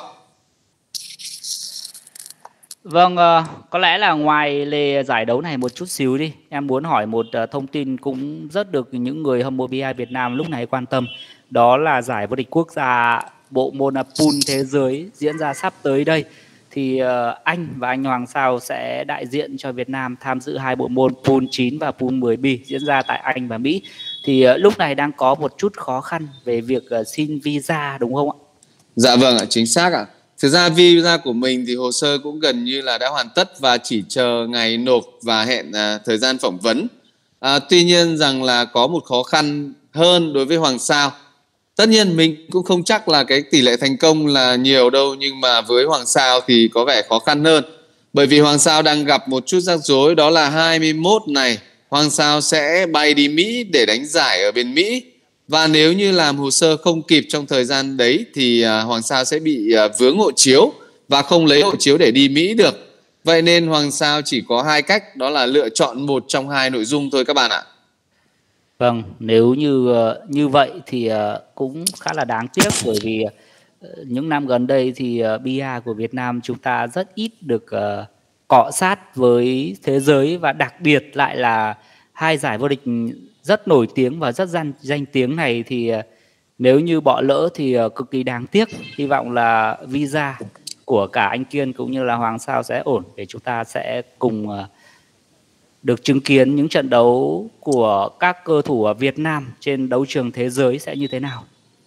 Vâng, uh, có lẽ là ngoài lề giải đấu này một chút xíu đi, em muốn hỏi một uh, thông tin cũng rất được những người hâm mộ bê i Việt Nam lúc này quan tâm. Đó là giải vô địch quốc gia bộ môn pool thế giới diễn ra sắp tới đây. Thì uh, anh và anh Hoàng Sao sẽ đại diện cho Việt Nam tham dự hai bộ môn pool chín và pool mười bi diễn ra tại Anh và Mỹ. Thì uh, lúc này đang có một chút khó khăn về việc uh, xin visa đúng không ạ? Dạ vâng ạ, chính xác ạ. Thực ra visa của mình thì hồ sơ cũng gần như là đã hoàn tất và chỉ chờ ngày nộp và hẹn à, thời gian phỏng vấn. À, tuy nhiên rằng là có một khó khăn hơn đối với Hoàng Sao. Tất nhiên mình cũng không chắc là cái tỷ lệ thành công là nhiều đâu, nhưng mà với Hoàng Sao thì có vẻ khó khăn hơn. Bởi vì Hoàng Sao đang gặp một chút rắc rối, đó là hai mươi mốt này Hoàng Sao sẽ bay đi Mỹ để đánh giải ở bên Mỹ. Và nếu như làm hồ sơ không kịp trong thời gian đấy thì Hoàng Sao sẽ bị vướng hộ chiếu và không lấy hộ chiếu để đi Mỹ được. Vậy nên Hoàng Sao chỉ có hai cách, đó là lựa chọn một trong hai nội dung thôi các bạn ạ. Vâng, nếu như như vậy thì cũng khá là đáng tiếc, bởi vì những năm gần đây thì bê i của Việt Nam chúng ta rất ít được cọ sát với thế giới, và đặc biệt lại là hai giải vô địch rất nổi tiếng và rất danh, danh tiếng này thì nếu như bỏ lỡ thì cực kỳ đáng tiếc. Hy vọng là visa của cả anh Kiên cũng như là Hoàng Sao sẽ ổn để chúng ta sẽ cùng được chứng kiến những trận đấu của các cơ thủ ở Việt Nam trên đấu trường thế giới sẽ như thế nào.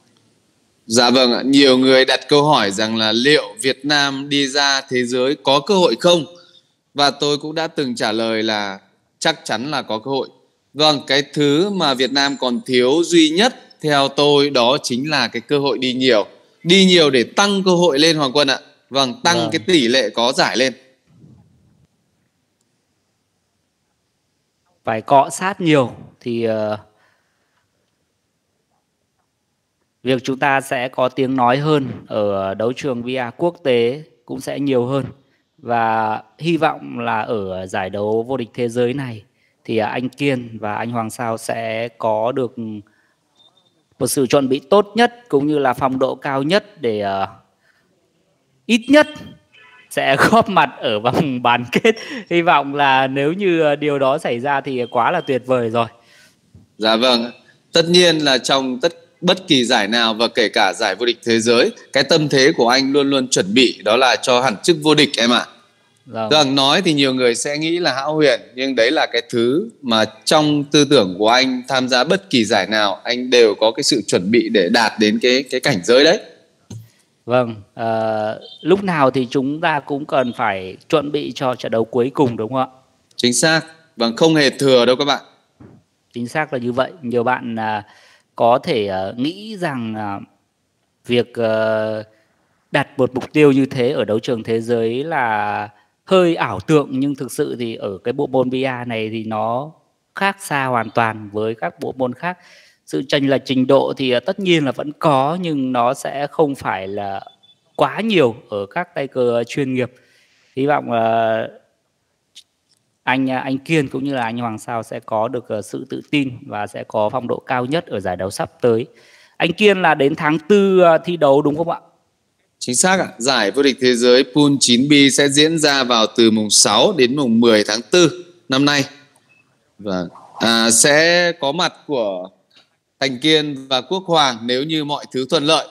Dạ vâng ạ, nhiều người đặt câu hỏi rằng là liệu Việt Nam đi ra thế giới có cơ hội không? Và tôi cũng đã từng trả lời là chắc chắn là có cơ hội. Vâng, cái thứ mà Việt Nam còn thiếu duy nhất theo tôi đó chính là cái cơ hội đi nhiều. Đi nhiều để tăng cơ hội lên Hoàng Quân ạ. Vâng, tăng vâng. cái tỷ lệ có giải lên. Phải cọ sát nhiều thì uh, việc chúng ta sẽ có tiếng nói hơn ở đấu trường vê rờ quốc tế cũng sẽ nhiều hơn. Và hy vọng là ở giải đấu vô địch thế giới này thì anh Kiên và anh Hoàng Sao sẽ có được một sự chuẩn bị tốt nhất cũng như là phong độ cao nhất để uh, ít nhất sẽ góp mặt ở vòng bán kết. Hy vọng là nếu như điều đó xảy ra thì quá là tuyệt vời rồi. Dạ vâng, tất nhiên là trong tất bất kỳ giải nào và kể cả giải vô địch thế giới, cái tâm thế của anh luôn luôn chuẩn bị đó là cho hẳn chức vô địch em ạ. Vâng. Vâng, nói thì nhiều người sẽ nghĩ là hão huyền, nhưng đấy là cái thứ mà trong tư tưởng của anh tham gia bất kỳ giải nào anh đều có cái sự chuẩn bị để đạt đến cái cái cảnh giới đấy. Vâng, à, lúc nào thì chúng ta cũng cần phải chuẩn bị cho trận đấu cuối cùng đúng không ạ? Chính xác, vâng, không hề thừa đâu các bạn. Chính xác là như vậy. Nhiều bạn à, có thể à, nghĩ rằng à, việc à, đặt một mục tiêu như thế ở đấu trường thế giới là hơi ảo tượng, nhưng thực sự thì ở cái bộ môn bê a này thì nó khác xa hoàn toàn với các bộ môn khác. Sự chênh lệch trình độ thì à, tất nhiên là vẫn có, nhưng nó sẽ không phải là quá nhiều ở các tay cờ chuyên nghiệp. Hy vọng là anh anh Kiên cũng như là anh Hoàng Sao sẽ có được sự tự tin và sẽ có phong độ cao nhất ở giải đấu sắp tới. Anh Kiên là đến tháng tư thi đấu đúng không ạ? Chính xác ạ. Giải vô địch thế giới Pool chín B sẽ diễn ra vào từ mùng sáu đến mùng mười tháng tư năm nay. Và à, sẽ có mặt của Thành Kiên và Quốc Hoàng nếu như mọi thứ thuận lợi.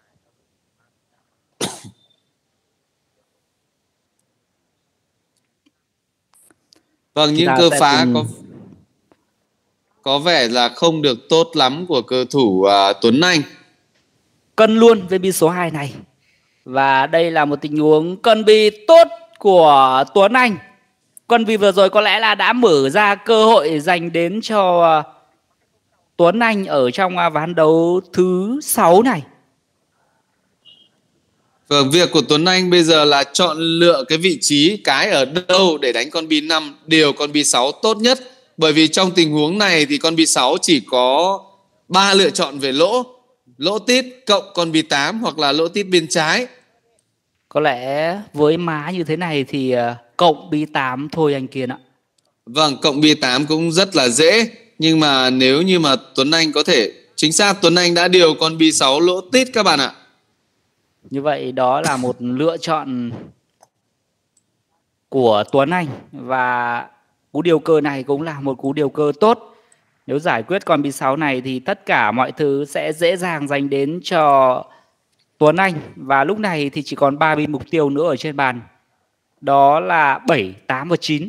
Vâng, những cơ phá cùng... có có vẻ là không được tốt lắm của cầu thủ uh, Tuấn Anh. Cân luôn với bi số hai này. Và đây là một tình huống cân bi tốt của Tuấn Anh. Cân bi vừa rồi có lẽ là đã mở ra cơ hội dành đến cho uh, Tuấn Anh ở trong uh, ván đấu thứ sáu này. Vâng, việc của Tuấn Anh bây giờ là chọn lựa cái vị trí cái ở đâu để đánh con bi năm, điều con bi sáu tốt nhất. Bởi vì trong tình huống này thì con bi sáu chỉ có ba lựa chọn về lỗ. Lỗ tít cộng con bi tám hoặc là lỗ tít bên trái. Có lẽ với má như thế này thì cộng bi tám thôi anh Kiên ạ. Vâng, cộng bi tám cũng rất là dễ. Nhưng mà nếu như mà Tuấn Anh có thể, chính xác Tuấn Anh đã điều con bi sáu lỗ tít các bạn ạ. Như vậy đó là một lựa chọn của Tuấn Anh. Và cú điều cơ này cũng là một cú điều cơ tốt. Nếu giải quyết con bi sáu này thì tất cả mọi thứ sẽ dễ dàng dành đến cho Tuấn Anh. Và lúc này thì chỉ còn ba bi mục tiêu nữa ở trên bàn. Đó là bảy, tám và chín.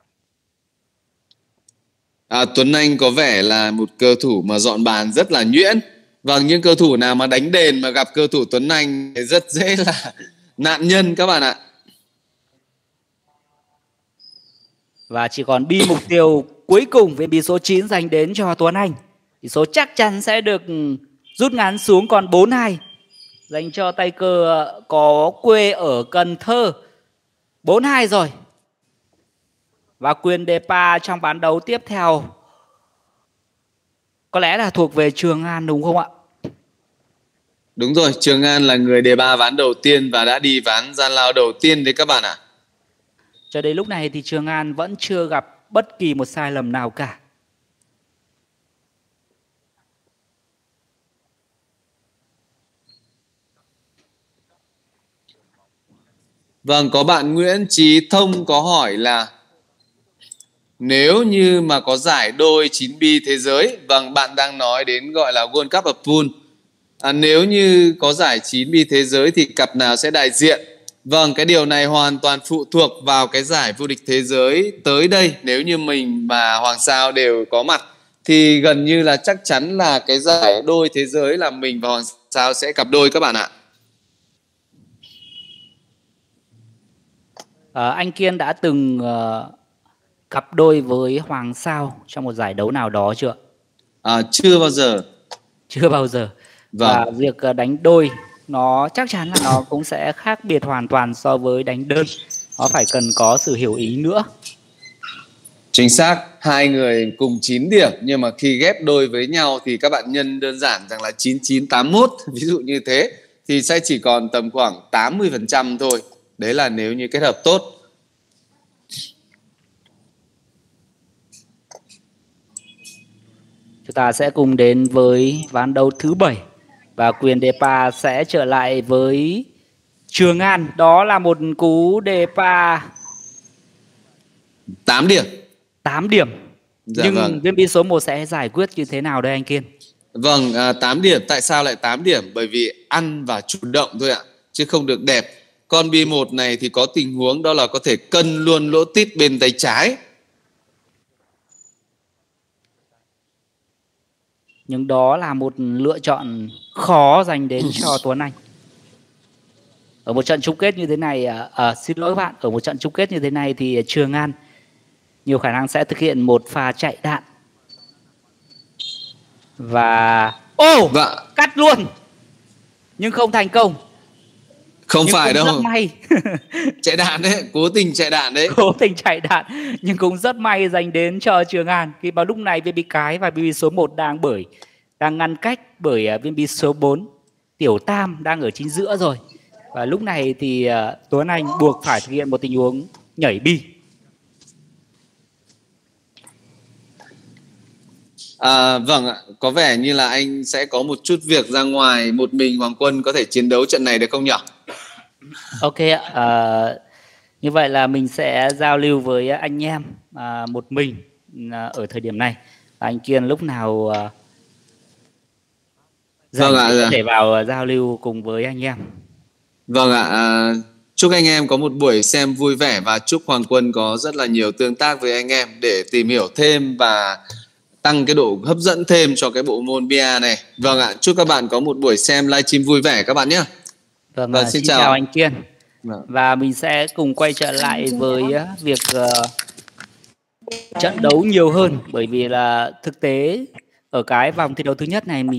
À, Tuấn Anh có vẻ là một cơ thủ mà dọn bàn rất là nhuyễn. Vâng, những cơ thủ nào mà đánh đền mà gặp cơ thủ Tuấn Anh thì rất dễ là nạn nhân các bạn ạ. Và chỉ còn bi mục tiêu cuối cùng với bi số chín dành đến cho Tuấn Anh. Tỷ số chắc chắn sẽ được rút ngắn xuống còn bốn hai. Dành cho tay cờ có quê ở Cần Thơ. bốn hai rồi. Và quyền đề pa trong ván đấu tiếp theo có lẽ là thuộc về Trường An đúng không ạ? Đúng rồi, Trường An là người đề ba ván đầu tiên và đã đi ván gian lao đầu tiên đấy các bạn ạ. Cho đến lúc này thì Trường An vẫn chưa gặp bất kỳ một sai lầm nào cả. Vâng, có bạn Nguyễn Trí Thông có hỏi là nếu như mà có giải đôi chín bi thế giới, vâng, bạn đang nói đến gọi là World Cup of Pool. À, nếu như có giải chín bi thế giới thì cặp nào sẽ đại diện? Vâng, cái điều này hoàn toàn phụ thuộc vào cái giải vô địch thế giới tới đây. Nếu như mình và Hoàng Sao đều có mặt thì gần như là chắc chắn là cái giải đôi thế giới là mình và Hoàng Sao sẽ cặp đôi các bạn ạ. À, anh Kiên đã từng uh, cặp đôi với Hoàng Sao trong một giải đấu nào đó chưa? À, chưa bao giờ. Chưa bao giờ. Vâng. Và việc uh, đánh đôi nó chắc chắn là nó cũng sẽ khác biệt hoàn toàn so với đánh đơn. Nó phải cần có sự hiểu ý nữa. Chính xác, hai người cùng chín điểm nhưng mà khi ghép đôi với nhau thì các bạn nhân đơn giản rằng là chín chín tám mốt, ví dụ như thế thì sẽ chỉ còn tầm khoảng tám mươi phần trăm thôi. Đấy là nếu như kết hợp tốt. Chúng ta sẽ cùng đến với ván đấu thứ bảy và quyền đề pa sẽ trở lại với Trường An. Đó là một cú đề pa tám điểm. tám điểm. Dạ Nhưng vâng. viên bi số một sẽ giải quyết như thế nào đây anh Kiên? Vâng, à, tám điểm. Tại sao lại tám điểm? Bởi vì ăn và chủ động thôi ạ, chứ không được đẹp. Con bi một này thì có tình huống đó là có thể cân luôn lỗ tít bên tay trái. Nhưng đó là một lựa chọn khó dành đến cho Tuấn Anh. Ở một trận chung kết như thế này, à, à, xin lỗi các bạn, ở một trận chung kết như thế này thì Trường An nhiều khả năng sẽ thực hiện một pha chạy đạn. Và... Ô! Vâng. Cắt luôn! Nhưng không thành công. Không nhưng phải cũng đâu. Rất may. Chạy đạn đấy, cố tình chạy đạn đấy. Cố tình chạy đạn. Nhưng cũng rất may dành đến cho Trường An. Khi vào lúc này viên bi cái và viên bi số một đang bởi đang ngăn cách bởi uh, viên bi số bốn. Tiểu Tam đang ở chính giữa rồi. Và lúc này thì uh, Tuấn Anh buộc phải thực hiện một tình huống nhảy bi. À, vâng ạ, có vẻ như là anh sẽ có một chút việc ra ngoài. Một mình Hoàng Quân có thể chiến đấu trận này được không nhỉ? Ok ạ, à, như vậy là mình sẽ giao lưu với anh em à, một mình à, ở thời điểm này. Anh Kiên lúc nào à, rảnh Vâng ạ, thì có dạ. thể vào giao lưu cùng với anh em. Vâng ạ, à, chúc anh em có một buổi xem vui vẻ và chúc Hoàng Quân có rất là nhiều tương tác với anh em để tìm hiểu thêm và tăng cái độ hấp dẫn thêm cho cái bộ môn bia này. Vâng ạ, chúc các bạn có một buổi xem livestream vui vẻ các bạn nhé. Vâng, Vâng, à, xin xin chào. chào anh Kiên. Vâng. Và mình sẽ cùng quay trở lại với việc uh, trận đấu nhiều hơn, bởi vì là thực tế ở cái vòng thi đấu thứ nhất này mình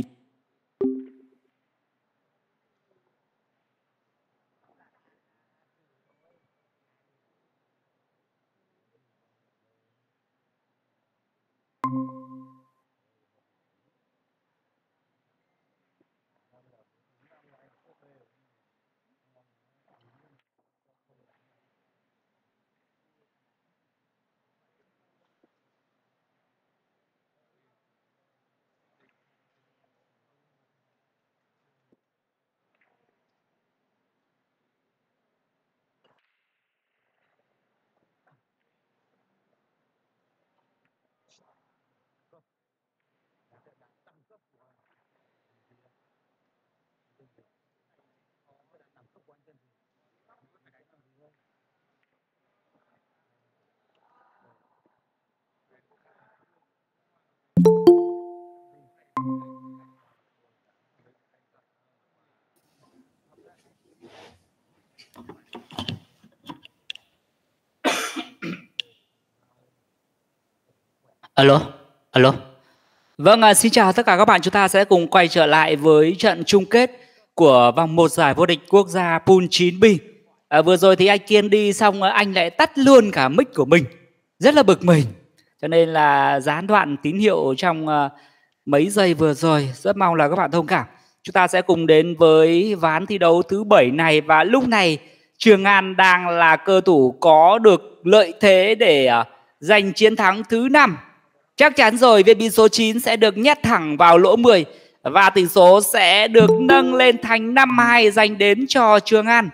Alo, alo. Vâng, à, xin chào tất cả các bạn. Chúng ta sẽ cùng quay trở lại với trận chung kết của vòng một giải vô địch quốc gia Pool chín bi. À, vừa rồi thì anh Kiên đi xong anh lại tắt luôn cả mic của mình. Rất là bực mình. Cho nên là gián đoạn tín hiệu trong uh, mấy giây vừa rồi. Rất mong là các bạn thông cảm. Chúng ta sẽ cùng đến với ván thi đấu thứ bảy này. Và lúc này Trường An đang là cơ thủ có được lợi thế để uh, giành chiến thắng thứ năm. Chắc chắn rồi, viên bi số chín sẽ được nhét thẳng vào lỗ mười và tỷ số sẽ được nâng lên thành năm hai dành đến cho Trường An.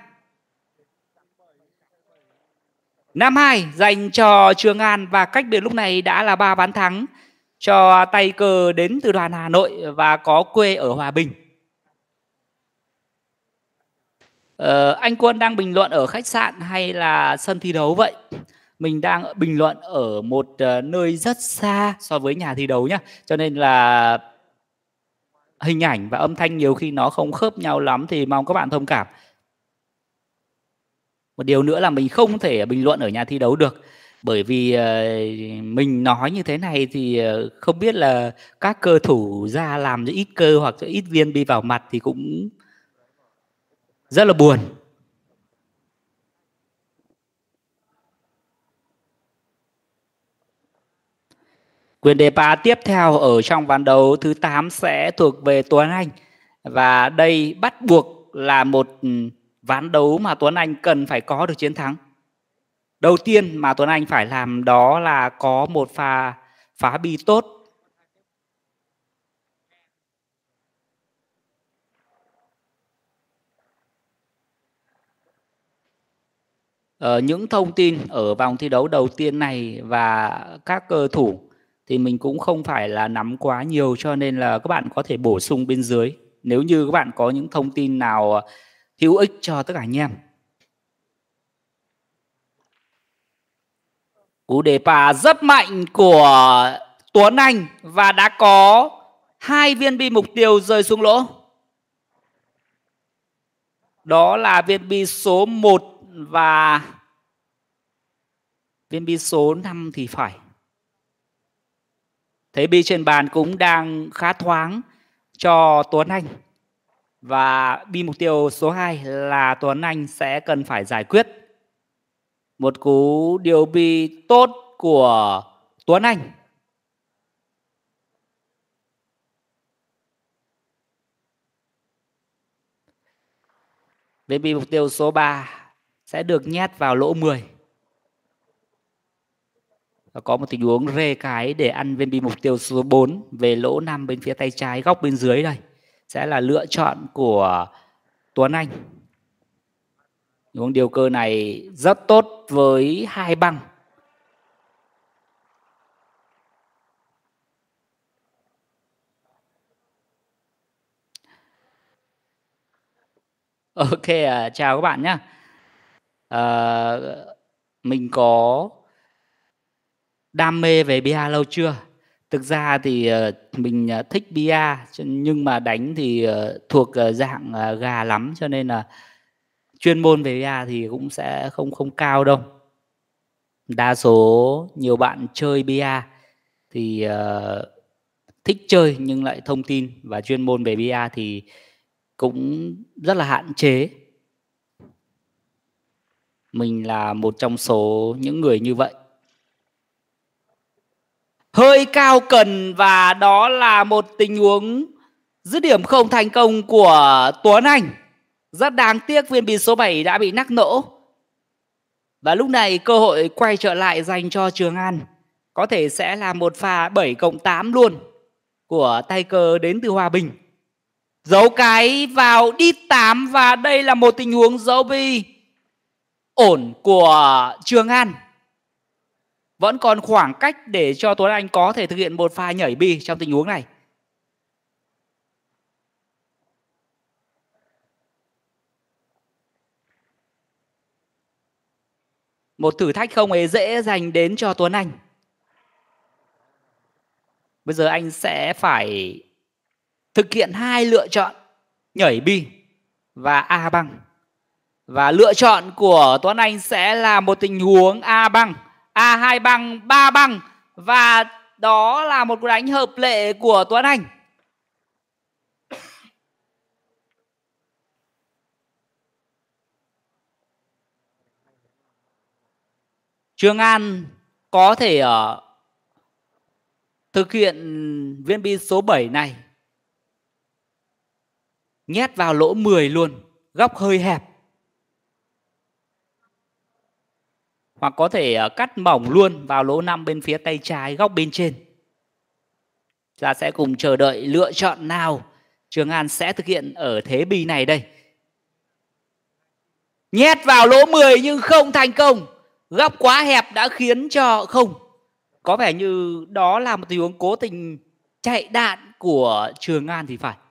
năm hai dành cho Trường An và cách biệt lúc này đã là ba bàn thắng cho tay cờ đến từ đoàn Hà Nội và có quê ở Hòa Bình. Ờ, anh Quân đang bình luận ở khách sạn hay là sân thi đấu vậy? Mình đang bình luận ở một uh, nơi rất xa so với nhà thi đấu nhá. Cho nên là hình ảnh và âm thanh nhiều khi nó không khớp nhau lắm thì mong các bạn thông cảm. Một điều nữa là mình không thể bình luận ở nhà thi đấu được. Bởi vì uh, mình nói như thế này thì uh, không biết là các cơ thủ ra làm cho ít cơ hoặc cho ít viên bi vào mặt thì cũng rất là buồn. Quyền đề ba tiếp theo ở trong ván đấu thứ tám sẽ thuộc về Tuấn Anh. Và đây bắt buộc là một ván đấu mà Tuấn Anh cần phải có được chiến thắng. Đầu tiên mà Tuấn Anh phải làm đó là có một pha phá bi tốt. Ờ, những thông tin ở vòng thi đấu đầu tiên này và các cơ thủ thì mình cũng không phải là nắm quá nhiều, cho nên là các bạn có thể bổ sung bên dưới nếu như các bạn có những thông tin nào hữu ích cho tất cả anh em. Cú đề pa rất mạnh của Tuấn Anh và đã có hai viên bi mục tiêu rơi xuống lỗ. Đó là viên bi số một và viên bi số năm thì phải. Thế bi trên bàn cũng đang khá thoáng cho Tuấn Anh. Và bi mục tiêu số hai là Tuấn Anh sẽ cần phải giải quyết. Một cú điều bi tốt của Tuấn Anh. Viên bi mục tiêu số ba sẽ được nhét vào lỗ mười. Và có một tình huống rê cái để ăn viên bi mục tiêu số bốn về lỗ năm bên phía tay trái góc bên dưới đây. Sẽ là lựa chọn của Tuấn Anh. Tình huống điều cơ này rất tốt với hai băng. Ok, à, chào các bạn nhé. À, mình có đam mê về bia lâu chưa? Thực ra thì uh, mình uh, thích bia nhưng mà đánh thì uh, thuộc uh, dạng uh, gà lắm, cho nên là chuyên môn về bia thì cũng sẽ không không cao đâu. Đa số nhiều bạn chơi bia thì uh, thích chơi nhưng lại thông tin và chuyên môn về bia thì cũng rất là hạn chế. Mình là một trong số những người như vậy. Hơi cao cần và đó là một tình huống dứt điểm không thành công của Tuấn Anh. Rất đáng tiếc viên bi số bảy đã bị nắc nỗ. Và lúc này cơ hội quay trở lại dành cho Trường An. Có thể sẽ là một pha bảy cộng tám luôn của tay cờ đến từ Hòa Bình. Giấu cái vào đít tám và đây là một tình huống giấu bi ổn của Trường An. Vẫn còn khoảng cách để cho Tuấn Anh có thể thực hiện một pha nhảy bi trong tình huống này. Một thử thách không hề dễ dành đến cho Tuấn Anh. Bây giờ anh sẽ phải thực hiện hai lựa chọn nhảy bi và A băng. Và lựa chọn của Tuấn Anh sẽ là một tình huống A băng, A hai băng, ba băng. Và đó là một cú đánh hợp lệ của Tuấn Anh. Trường An có thể uh, thực hiện viên bi số bảy này nhét vào lỗ mười luôn, góc hơi hẹp. Hoặc có thể uh, cắt mỏng luôn vào lỗ năm bên phía tay trái góc bên trên. Ta sẽ cùng chờ đợi lựa chọn nào Trường An sẽ thực hiện ở thế bi này đây. Nhét vào lỗ mười nhưng không thành công. Góc quá hẹp đã khiến cho không. Có vẻ như đó là một tình huống cố tình chạy đạn của Trường An thì phải.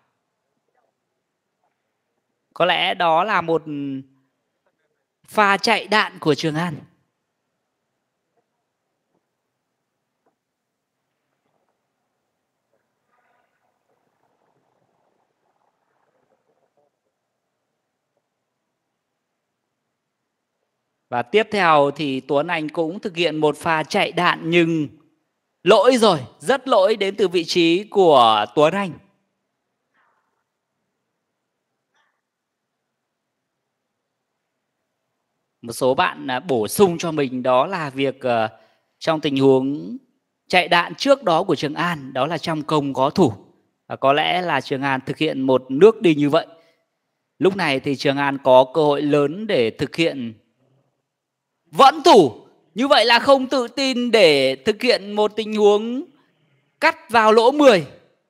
Có lẽ đó là một pha chạy đạn của Trường An. Và tiếp theo thì Tuấn Anh cũng thực hiện một pha chạy đạn nhưng lỗi rồi, rất lỗi đến từ vị trí của Tuấn Anh. Một số bạn bổ sung cho mình đó là việc trong tình huống chạy đạn trước đó của Trường An, đó là trong công có thủ. Và có lẽ là Trường An thực hiện một nước đi như vậy. Lúc này thì Trường An có cơ hội lớn để thực hiện vẫn thủ. Như vậy là không tự tin để thực hiện một tình huống cắt vào lỗ mười.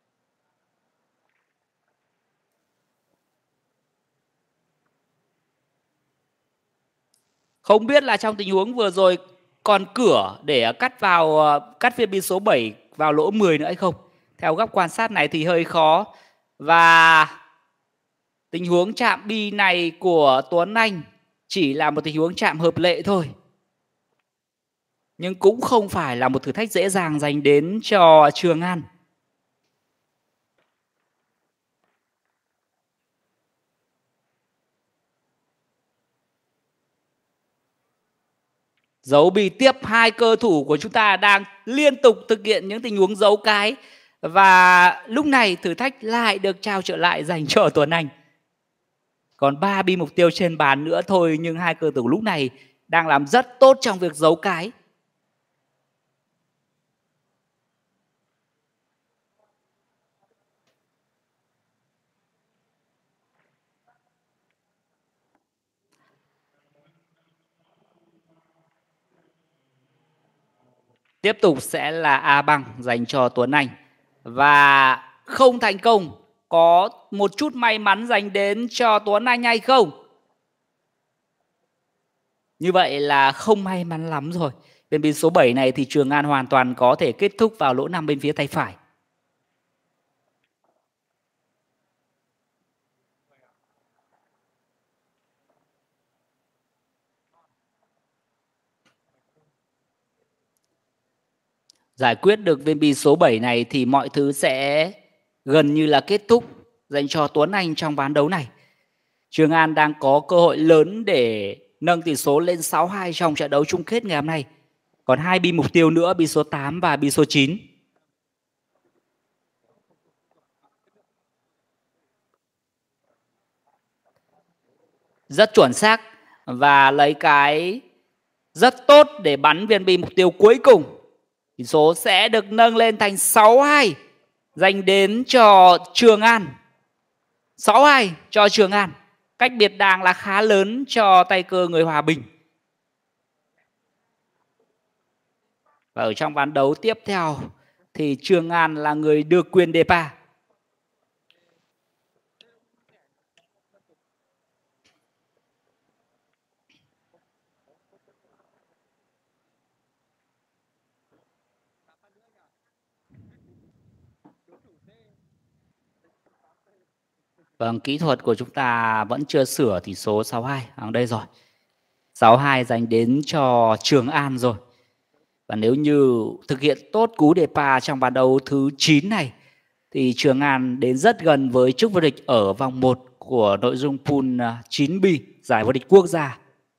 Không biết là trong tình huống vừa rồi còn cửa để cắt vào cắt viên bi số bảy vào lỗ mười nữa hay không? Theo góc quan sát này thì hơi khó. Và tình huống chạm bi này của Tuấn Anh chỉ là một tình huống chạm hợp lệ thôi. Nhưng cũng không phải là một thử thách dễ dàng dành đến cho Trường An. Dấu bi tiếp, hai cơ thủ của chúng ta đang liên tục thực hiện những tình huống dấu cái. Và lúc này thử thách lại được trao trở lại dành cho Tuấn Anh. Còn ba bi mục tiêu trên bàn nữa thôi, nhưng hai cơ thủ lúc này đang làm rất tốt trong việc giấu cái. Tiếp tục sẽ là A bằng dành cho Tuấn Anh. Và không thành công. Có một chút may mắn dành đến cho Tuấn Anh hay không? Như vậy là không may mắn lắm rồi. Bên bi số bảy này thì Trường An hoàn toàn có thể kết thúc vào lỗ năm bên phía tay phải. Giải quyết được viên bi số bảy này thì mọi thứ sẽ gần như là kết thúc dành cho Tuấn Anh trong ván đấu này. Trường An đang có cơ hội lớn để nâng tỷ số lên sáu hai trong trận đấu chung kết ngày hôm nay. Còn hai bi mục tiêu nữa, bi số tám và bi số chín. Rất chuẩn xác và lấy cái rất tốt để bắn viên bi mục tiêu cuối cùng. Tỷ số sẽ được nâng lên thành sáu hai dành đến cho Trường An. sáu hai cho Trường An. Cách biệt đàng là khá lớn cho tay cơ người Hòa Bình. Và ở trong ván đấu tiếp theo thì Trường An là người được quyền đề pa. Vâng, kỹ thuật của chúng ta vẫn chưa sửa tỷ số sáu hai. À, đây rồi. sáu hai dành đến cho Trường An rồi. Và nếu như thực hiện tốt cú đề pa trong ván đấu thứ chín này thì Trường An đến rất gần với chức vô địch ở vòng một của nội dung pool chín bi giải vô địch quốc gia.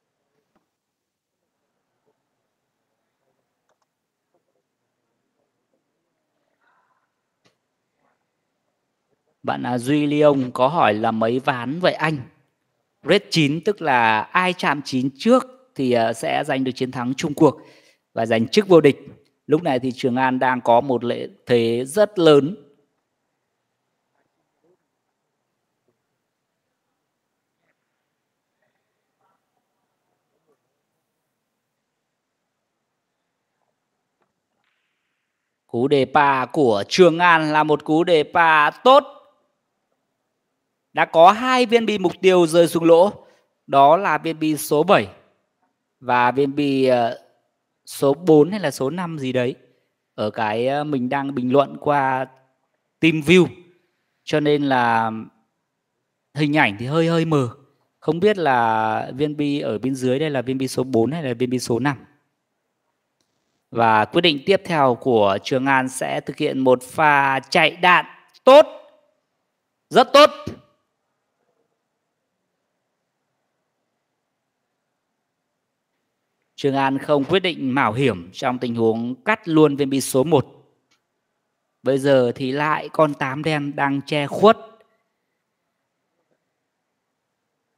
Bạn Duy Liông có hỏi là mấy ván vậy anh? Red chín tức là ai chạm chín trước thì sẽ giành được chiến thắng chung cuộc và giành chức vô địch. Lúc này thì Trường An đang có một lợi thế rất lớn. Cú đề pa của Trường An là một cú đề pa tốt. Đã có hai viên bi mục tiêu rơi xuống lỗ. Đó là viên bi số bảy và viên bi số bốn hay là số năm gì đấy. Ở cái mình đang bình luận qua Team View. Cho nên là hình ảnh thì hơi hơi mờ. Không biết là viên bi ở bên dưới đây là viên bi số bốn hay là viên bi số năm. Và quyết định tiếp theo của Trường An sẽ thực hiện một pha chạy đạn tốt. Rất tốt. Trường An không quyết định mạo hiểm trong tình huống cắt luôn viên bi số một. Bây giờ thì lại con tám đen đang che khuất.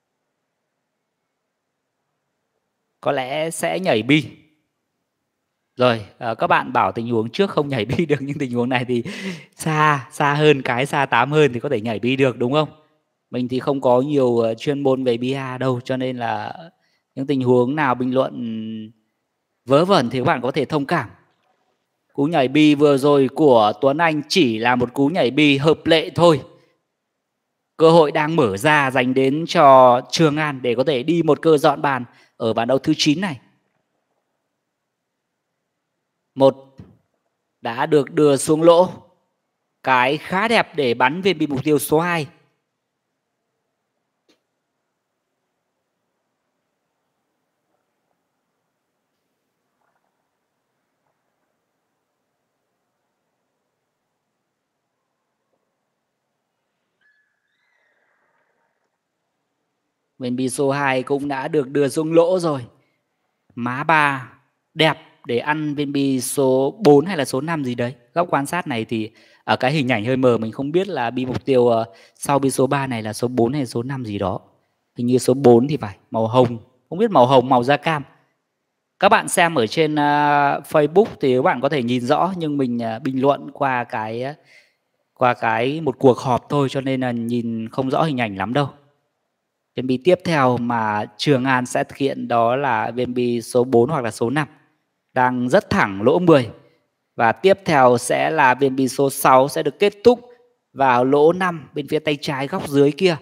Có lẽ sẽ nhảy bi. Rồi, ờ, các bạn bảo tình huống trước không nhảy bi được nhưng tình huống này thì xa, xa hơn, cái xa tám hơn thì có thể nhảy bi được, đúng không? Mình thì không có nhiều, ờ, chuyên môn về bia đâu, cho nên là những tình huống nào bình luận vớ vẩn thì các bạn có thể thông cảm. Cú nhảy bi vừa rồi của Tuấn Anh chỉ là một cú nhảy bi hợp lệ thôi. Cơ hội đang mở ra dành đến cho Trường An để có thể đi một cơ dọn bàn ở ván đấu thứ chín này. Một đã được đưa xuống lỗ. Cái khá đẹp để bắn viên bi mục tiêu số hai. Viên bi số hai cũng đã được đưa xuống lỗ rồi. Má ba đẹp để ăn viên bi số bốn hay là số năm gì đấy. Góc quan sát này thì ở cái hình ảnh hơi mờ, mình không biết là bi mục tiêu uh, sau bi số ba này là số bốn hay số năm gì đó. Hình như số bốn thì phải, màu hồng, không biết màu hồng màu da cam. Các bạn xem ở trên uh, Facebook thì các bạn có thể nhìn rõ, nhưng mình uh, bình luận qua cái uh, qua cái một cuộc họp thôi, cho nên là nhìn không rõ hình ảnh lắm đâu. Viên bi tiếp theo mà Trường An sẽ thực hiện đó là viên bi số bốn hoặc là số năm. Đang rất thẳng lỗ mười. Và tiếp theo sẽ là viên bi số sáu sẽ được kết thúc vào lỗ năm bên phía tay trái góc dưới kia.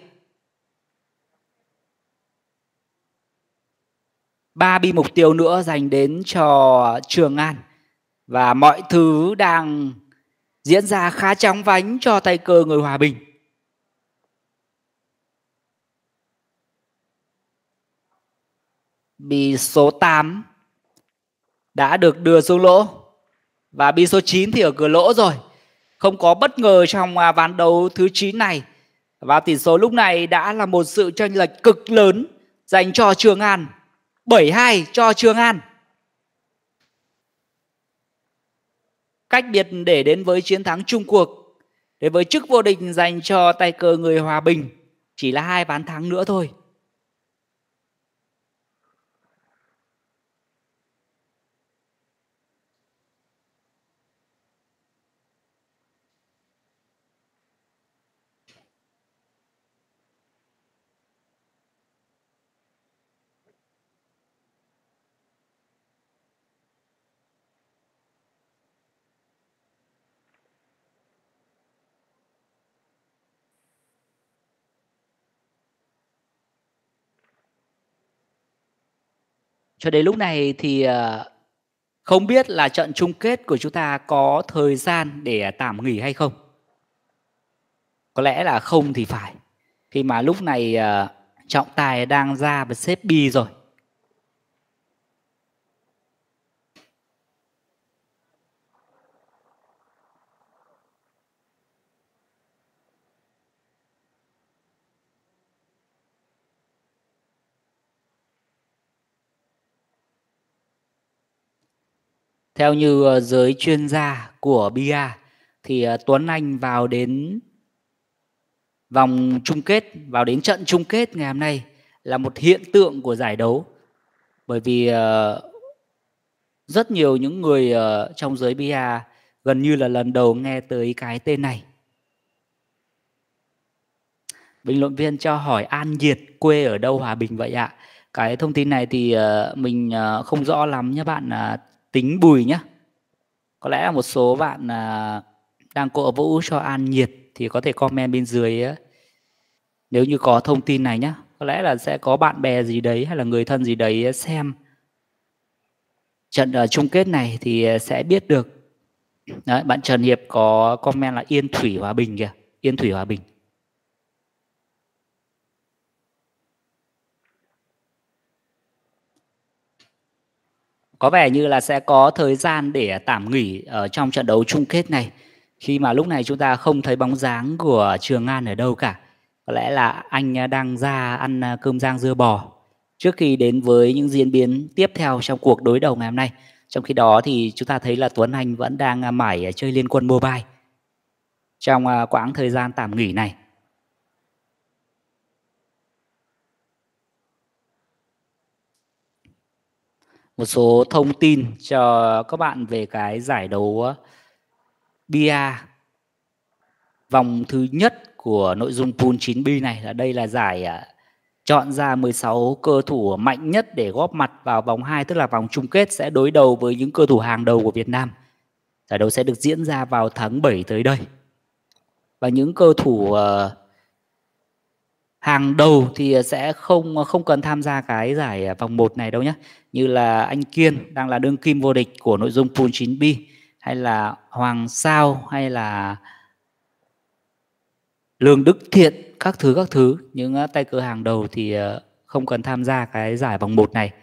Ba bi mục tiêu nữa dành đến cho Trường An. Và mọi thứ đang diễn ra khá chóng vánh cho tay cờ người Hòa Bình. Bi số tám đã được đưa xuống lỗ. Và bi số chín thì ở cửa lỗ rồi. Không có bất ngờ trong ván đấu thứ chín này. Và tỷ số lúc này đã là một sự chênh lệch cực lớn dành cho Trường An. bảy hai cho Trường An. Cách biệt để đến với chiến thắng chung cuộc, đến với chức vô địch dành cho tay cờ người Hòa Bình chỉ là hai ván thắng nữa thôi. Cho đến lúc này thì không biết là trận chung kết của chúng ta có thời gian để tạm nghỉ hay không. Có lẽ là không thì phải. Khi mà lúc này trọng tài đang ra và xếp bi rồi. Theo như giới chuyên gia của bia thì Tuấn Anh vào đến vòng chung kết, vào đến trận chung kết ngày hôm nay là một hiện tượng của giải đấu. Bởi vì rất nhiều những người trong giới bia gần như là lần đầu nghe tới cái tên này. Bình luận viên cho hỏi An Nhiệt quê ở đâu Hòa Bình vậy ạ? Cái thông tin này thì mình không rõ lắm nhé bạn. Tính Bùi nhé. Có lẽ là một số bạn đang cổ vũ cho An Nhiệt thì có thể comment bên dưới nếu như có thông tin này nhé. Có lẽ là sẽ có bạn bè gì đấy hay là người thân gì đấy xem trận chung kết này thì sẽ biết được. Đấy, bạn Trần Hiệp có comment là Yên Thủy Hòa Bình kìa. Yên Thủy Hòa Bình. Có vẻ như là sẽ có thời gian để tạm nghỉ ở trong trận đấu chung kết này. Khi mà lúc này chúng ta không thấy bóng dáng của Trường An ở đâu cả. Có lẽ là anh đang ra ăn cơm rang dưa bò trước khi đến với những diễn biến tiếp theo trong cuộc đối đầu ngày hôm nay. Trong khi đó thì chúng ta thấy là Tuấn Anh vẫn đang mải chơi Liên Quân Mobile trong quãng thời gian tạm nghỉ này. một số thông tin cho các bạn về cái giải đấu bia vòng thứ nhất của nội dung pool chín B này. Là đây là giải chọn ra mười sáu cơ thủ mạnh nhất để góp mặt vào vòng hai, tức là vòng chung kết sẽ đối đầu với những cơ thủ hàng đầu của Việt Nam. Giải đấu sẽ được diễn ra vào tháng bảy tới đây. Và những cơ thủ uh, hàng đầu thì sẽ không không cần tham gia cái giải vòng một này đâu nhé. Như là anh Kiên đang là đương kim vô địch của nội dung pool chín B, hay là Hoàng Sao, hay là Lương Đức Thiện, các thứ các thứ, những tay cờ hàng đầu thì không cần tham gia cái giải vòng một này.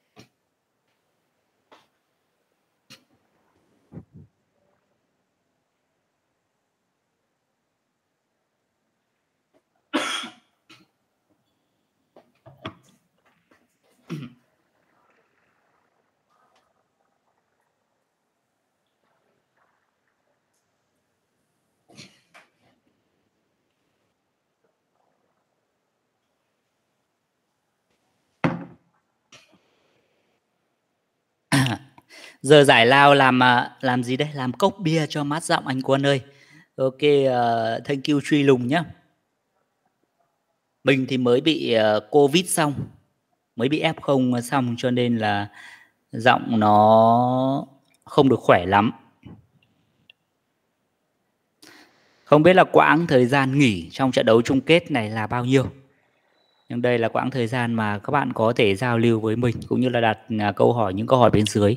Giờ giải lao làm làm gì đây? Làm cốc bia cho mát giọng anh Quân ơi. Ok, uh, thank you Truy Lùng nhé. Mình thì mới bị uh, Covid xong, mới bị ép không xong, cho nên là giọng nó không được khỏe lắm. Không biết là quãng thời gian nghỉ trong trận đấu chung kết này là bao nhiêu. Nhưng đây là quãng thời gian mà các bạn có thể giao lưu với mình, cũng như là đặt uh, câu hỏi, những câu hỏi bên dưới.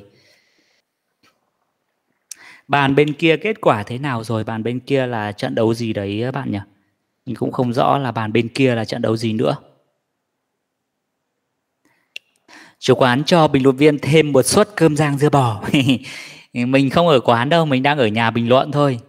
Bàn bên kia kết quả thế nào rồi? Bàn bên kia là trận đấu gì đấy các bạn nhỉ? Mình cũng không rõ là bàn bên kia là trận đấu gì nữa. Chủ quán cho bình luận viên thêm một suất cơm rang dưa bò. Mình không ở quán đâu, mình đang ở nhà bình luận thôi.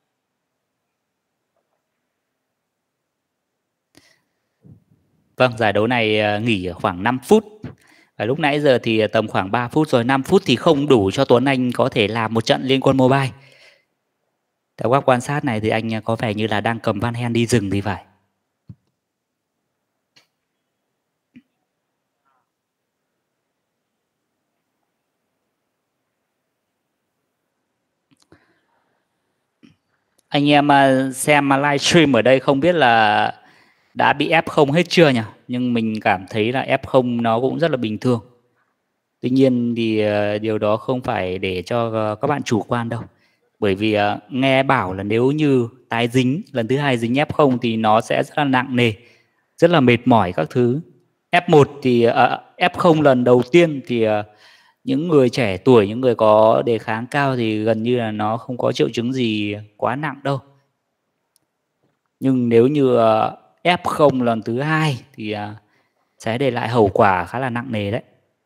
Vâng, giải đấu này nghỉ khoảng năm phút. Và lúc nãy giờ thì tầm khoảng ba phút rồi. Năm phút thì không đủ cho Tuấn Anh có thể làm một trận Liên Quân Mobile. Theo các quan sát này thì anh có vẻ như là đang cầm Van Hen đi rừng thì phải. Anh em xem livestream ở đây không biết là đã bị ép không hết chưa nhỉ? Nhưng mình cảm thấy là ép không nó cũng rất là bình thường. Tuy nhiên thì điều đó không phải để cho các bạn chủ quan đâu. Bởi vì nghe bảo là nếu như tái dính, lần thứ hai dính ép không thì nó sẽ rất là nặng nề, rất là mệt mỏi các thứ. ép một thì à, ép không lần đầu tiên thì à, những người trẻ tuổi, những người có đề kháng cao thì gần như là nó không có triệu chứng gì quá nặng đâu. Nhưng nếu như à, ép không lần thứ hai thì à, sẽ để lại hậu quả khá là nặng nề đấy.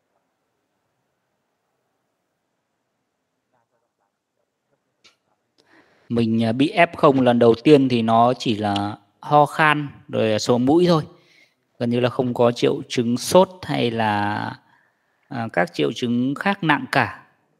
Mình bị ép không lần đầu tiên thì nó chỉ là ho khan rồi sổ mũi thôi. Gần như là không có triệu chứng sốt hay là à, các triệu chứng khác nặng cả.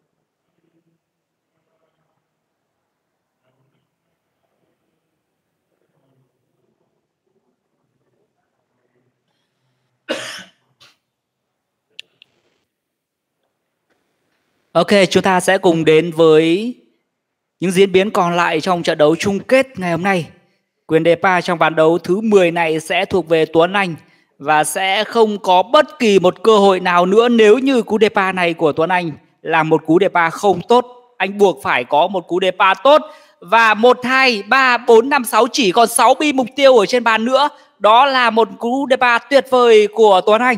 Ok, chúng ta sẽ cùng đến với những diễn biến còn lại trong trận đấu chung kết ngày hôm nay. Quyền đề pa trong ván đấu thứ mười này sẽ thuộc về Tuấn Anh và sẽ không có bất kỳ một cơ hội nào nữa nếu như cú đề pa này của Tuấn Anh là một cú đề pa không tốt. Anh buộc phải có một cú đề pa tốt và một, hai, ba, bốn, năm, sáu chỉ còn sáu bi mục tiêu ở trên bàn nữa. Đó là một cú đề pa tuyệt vời của Tuấn Anh.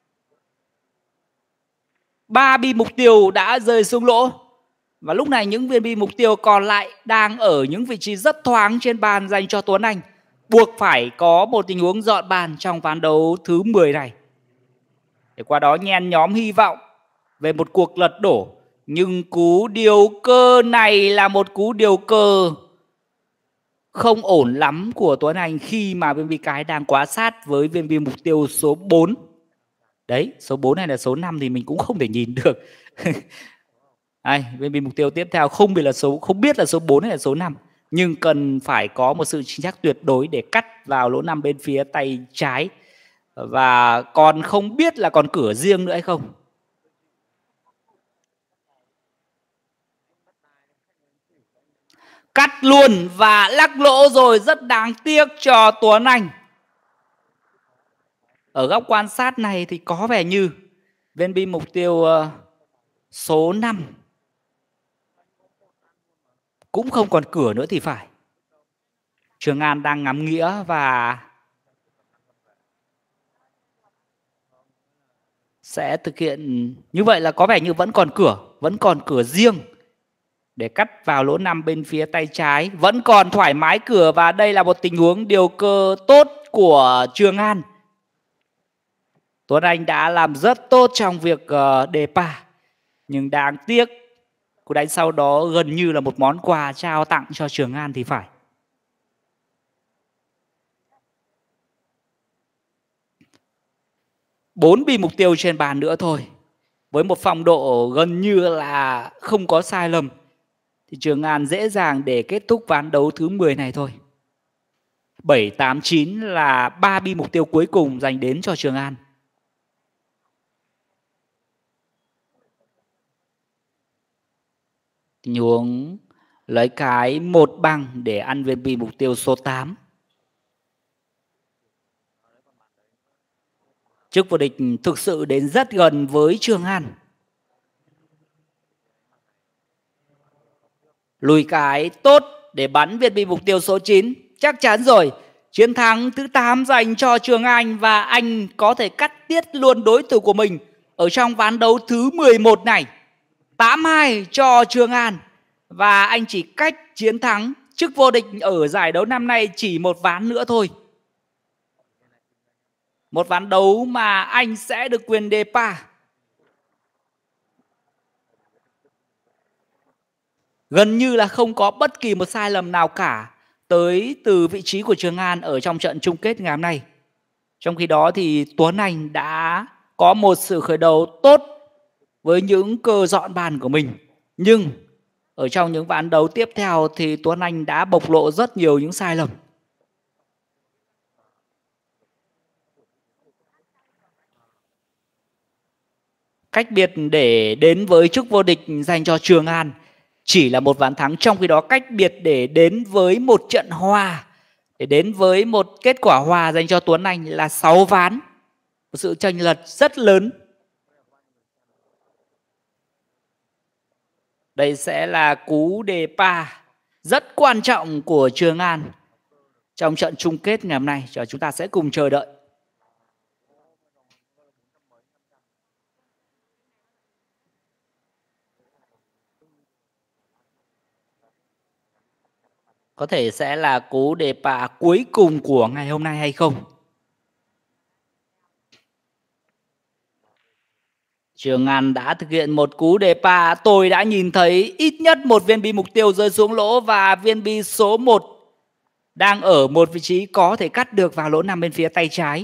ba bi mục tiêu đã rơi xuống lỗ. Và lúc này những viên bi mục tiêu còn lại đang ở những vị trí rất thoáng trên bàn dành cho Tuấn Anh. Buộc phải có một tình huống dọn bàn trong ván đấu thứ mười này. Để qua đó nhen nhóm hy vọng về một cuộc lật đổ. Nhưng cú điều cơ này là một cú điều cơ không ổn lắm của Tuấn Anh khi mà viên bi cái đang quá sát với viên bi mục tiêu số bốn. Đấy, số bốn hay là số năm thì mình cũng không thể nhìn được. Đây, viên bi mục tiêu tiếp theo không biết là số không biết là số bốn hay là số năm, nhưng cần phải có một sự chính xác tuyệt đối để cắt vào lỗ năm bên phía tay trái. Và còn không biết là còn cửa riêng nữa hay không. Cắt luôn và lắc lỗ rồi, rất đáng tiếc cho Tuấn Anh. Ở góc quan sát này thì có vẻ như viên bi mục tiêu uh, số năm cũng không còn cửa nữa thì phải. Trường An đang ngắm nghĩa và sẽ thực hiện như vậy là có vẻ như vẫn còn cửa, vẫn còn cửa riêng để cắt vào lỗ năm bên phía tay trái, vẫn còn thoải mái cửa và đây là một tình huống điều cơ tốt của Trường An. Tuấn Anh đã làm rất tốt trong việc uh, đề pa, nhưng đáng tiếc cú đánh sau đó gần như là một món quà trao tặng cho Trường An thì phải. Bốn bi mục tiêu trên bàn nữa thôi, với một phong độ gần như là không có sai lầm thì Trường An dễ dàng để kết thúc ván đấu thứ mười này thôi. Bảy, tám, chín là ba bi mục tiêu cuối cùng dành đến cho Trường An. Tình huống lấy cái một bằng để ăn viên bi mục tiêu số tám. Chức vô địch thực sự đến rất gần với Trường An. Lùi cái tốt để bắn viên bi mục tiêu số chín. Chắc chắn rồi, chiến thắng thứ tám dành cho Trường Anh và anh có thể cắt tiết luôn đối thủ của mình ở trong ván đấu thứ mười một này. Tám hai cho Trường An và anh chỉ cách chiến thắng chức vô địch ở giải đấu năm nay chỉ một ván nữa thôi. Một ván đấu mà anh sẽ được quyền đề pa. Gần như là không có bất kỳ một sai lầm nào cả tới từ vị trí của Trường An ở trong trận chung kết ngày hôm nay. Trong khi đó thì Tuấn Anh đã có một sự khởi đầu tốt với những cơ dọn bàn của mình. Nhưng ở trong những ván đấu tiếp theo thì Tuấn Anh đã bộc lộ rất nhiều những sai lầm. Cách biệt để đến với chức vô địch dành cho Trường An chỉ là một ván thắng, trong khi đó cách biệt để đến với một trận hòa, để đến với một kết quả hòa dành cho Tuấn Anh là sáu ván. Một sự chênh lệch rất lớn. Đây sẽ là cú đề pa rất quan trọng của Trường An trong trận chung kết ngày hôm nay. Chúng ta sẽ cùng chờ đợi. Có thể sẽ là cú đề pa cuối cùng của ngày hôm nay hay không? Trường An đã thực hiện một cú đề pa. Tôi đã nhìn thấy ít nhất một viên bi mục tiêu rơi xuống lỗ và viên bi số một đang ở một vị trí có thể cắt được vào lỗ nằm bên phía tay trái.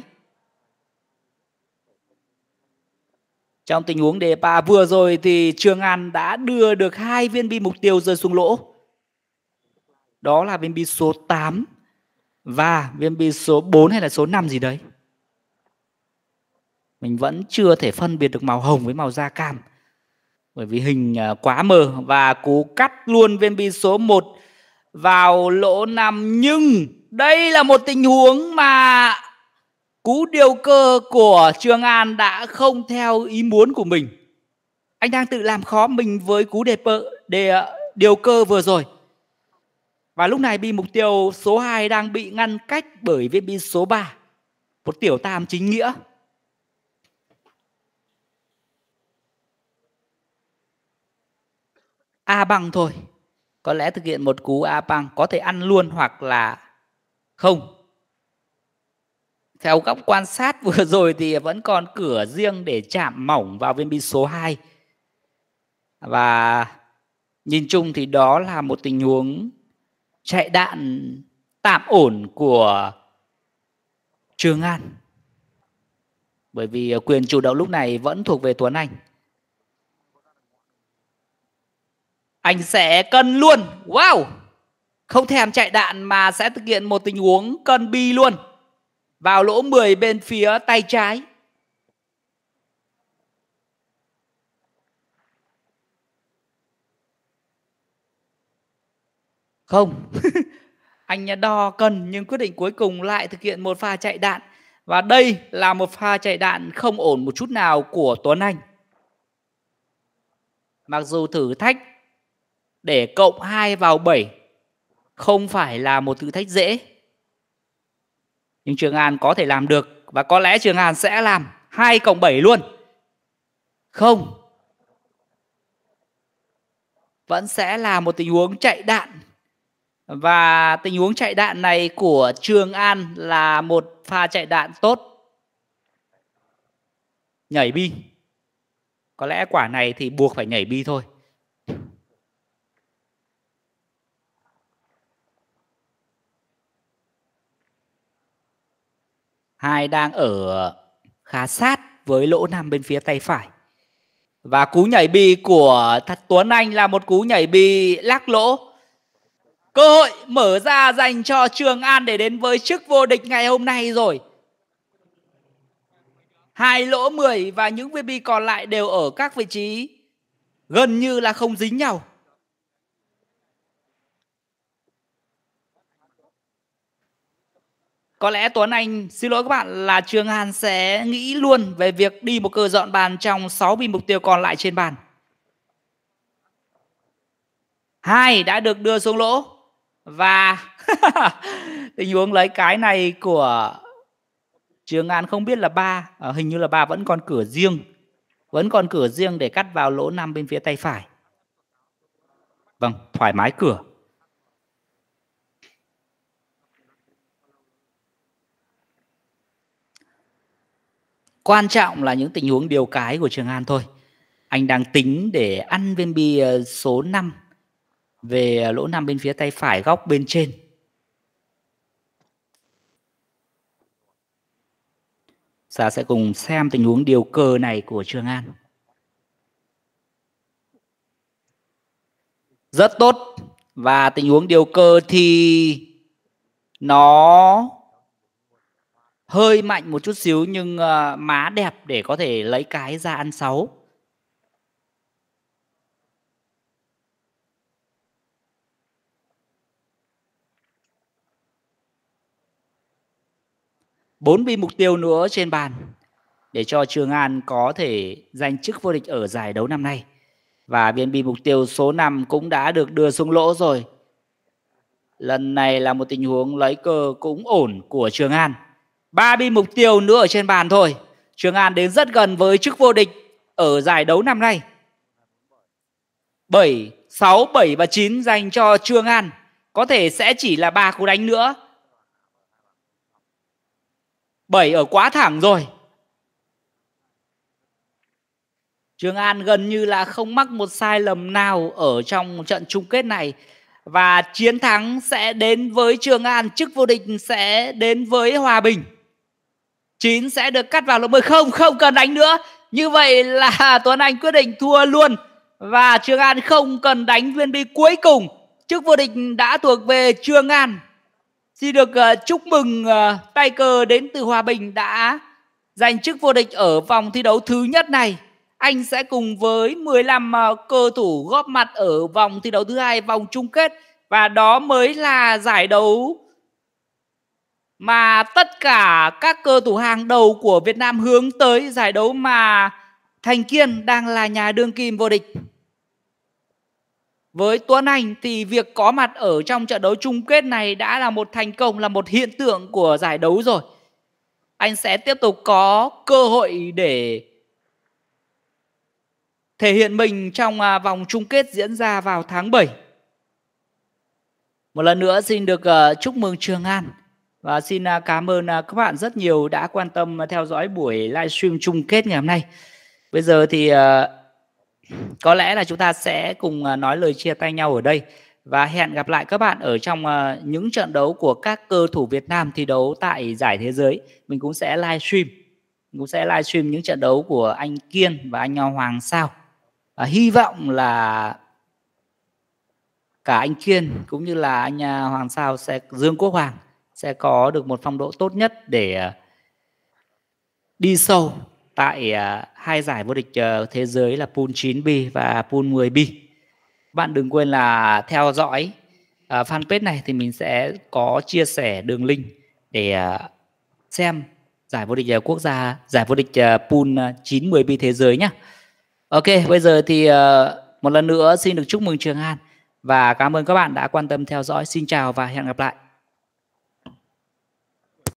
Trong tình huống đề pa vừa rồi thì Trường An đã đưa được hai viên bi mục tiêu rơi xuống lỗ. Đó là viên bi số tám và viên bi số bốn hay là số năm gì đấy. Mình vẫn chưa thể phân biệt được màu hồng với màu da cam bởi vì hình quá mờ. Và cú cắt luôn viên bi số một vào lỗ năm. Nhưng đây là một tình huống mà cú điều cơ của Trường An đã không theo ý muốn của mình. Anh đang tự làm khó mình với cú đề, đề điều cơ vừa rồi. Và lúc này bi mục tiêu số hai đang bị ngăn cách bởi viên bi số ba, một tiểu tam chính nghĩa. A bằng thôi. Có lẽ thực hiện một cú A bằng có thể ăn luôn hoặc là không. Theo góc quan sát vừa rồi thì vẫn còn cửa riêng để chạm mỏng vào viên bi số hai. Và nhìn chung thì đó là một tình huống chạy đạn tạm ổn của Trường An. Bởi vì quyền chủ động lúc này vẫn thuộc về Tuấn Anh. Anh sẽ cân luôn. Wow! Không thèm chạy đạn mà sẽ thực hiện một tình huống cân bi luôn vào lỗ mười bên phía tay trái. Không. Anh đo cân nhưng quyết định cuối cùng lại thực hiện một pha chạy đạn. Và đây là một pha chạy đạn không ổn một chút nào của Tuấn Anh. Mặc dù thử thách để cộng hai vào bảy không phải là một thử thách dễ, nhưng Trường An có thể làm được. Và có lẽ Trường An sẽ làm hai cộng bảy luôn. Không. Vẫn sẽ là một tình huống chạy đạn. Và tình huống chạy đạn này của Trường An là một pha chạy đạn tốt. Nhảy bi. Có lẽ quả này thì buộc phải nhảy bi thôi. Hai đang ở khá sát với lỗ năm bên phía tay phải. Và cú nhảy bi của Tuấn Anh là một cú nhảy bi lắc lỗ. Cơ hội mở ra dành cho Trường An để đến với chức vô địch ngày hôm nay rồi. Hai lỗ mười và những viên bi còn lại đều ở các vị trí gần như là không dính nhau. Có lẽ Tuấn Anh, xin lỗi các bạn, là Trường An sẽ nghĩ luôn về việc đi một cờ dọn bàn trong sáu bi mục tiêu còn lại trên bàn. Hai đã được đưa xuống lỗ. Và tình huống lấy cái này của Trường An không biết là ba, à, hình như là ba vẫn còn cửa riêng. Vẫn còn cửa riêng để cắt vào lỗ năm bên phía tay phải. Vâng, thoải mái cửa. Quan trọng là những tình huống điều cái của Trường An thôi. Anh đang tính để ăn viên bi số năm về lỗ năm bên phía tay phải góc bên trên. Ta sẽ cùng xem tình huống điều cơ này của Trường An. Rất tốt. Và tình huống điều cơ thì nó hơi mạnh một chút xíu, nhưng uh, má đẹp để có thể lấy cái ra ăn sáu. Bốn bi mục tiêu nữa trên bàn để cho Trường An có thể giành chức vô địch ở giải đấu năm nay. Và viên bi mục tiêu số năm cũng đã được đưa xuống lỗ rồi. Lần này là một tình huống lấy cơ cũng ổn của Trường An. Ba bi mục tiêu nữa ở trên bàn thôi. Trường An đến rất gần với chức vô địch ở giải đấu năm nay. bảy, sáu, bảy và chín dành cho Trường An. Có thể sẽ chỉ là ba cú đánh nữa. bảy ở quá thẳng rồi. Trường An gần như là không mắc một sai lầm nào ở trong trận chung kết này. Và chiến thắng sẽ đến với Trường An. Chức vô địch sẽ đến với Hòa Bình. chín sẽ được cắt vào lỗ mười. Không, không cần đánh nữa. Như vậy là Tuấn Anh quyết định thua luôn. Và Trường An không cần đánh viên bi cuối cùng. Chức vô địch đã thuộc về Trường An. Xin được uh, chúc mừng uh, tay cờ đến từ Hòa Bình đã giành chức vô địch ở vòng thi đấu thứ nhất này. Anh sẽ cùng với mười lăm uh, cơ thủ góp mặt ở vòng thi đấu thứ hai, vòng chung kết. Và đó mới là giải đấu mà tất cả các cơ thủ hàng đầu của Việt Nam hướng tới, giải đấu mà Thành Kiên đang là nhà đương kim vô địch. Với Tuấn Anh thì việc có mặt ở trong trận đấu chung kết này đã là một thành công, là một hiện tượng của giải đấu rồi. Anh sẽ tiếp tục có cơ hội để thể hiện mình trong vòng chung kết diễn ra vào tháng bảy. Một lần nữa xin được chúc mừng Trường An. Và xin cảm ơn các bạn rất nhiều đã quan tâm theo dõi buổi livestream chung kết ngày hôm nay. Bây giờ thì có lẽ là chúng ta sẽ cùng nói lời chia tay nhau ở đây. Và hẹn gặp lại các bạn ở trong những trận đấu của các cơ thủ Việt Nam thi đấu tại giải thế giới. Mình cũng sẽ livestream. Mình cũng sẽ livestream những trận đấu của anh Kiên và anh Hoàng Sao. Và hy vọng là cả anh Kiên cũng như là anh Hoàng Sao sẽ, Dương Quốc Hoàng sẽ có được một phong độ tốt nhất để đi sâu tại hai giải vô địch thế giới là pool chín bi và pool mười bi. Bạn đừng quên là theo dõi à, fanpage này thì mình sẽ có chia sẻ đường link để à, xem giải vô địch à, quốc gia, giải vô địch à, pool à, chín mười bi thế giới nhé. Ok, bây giờ thì à, một lần nữa xin được chúc mừng Trường An và cảm ơn các bạn đã quan tâm theo dõi. Xin chào và hẹn gặp lại.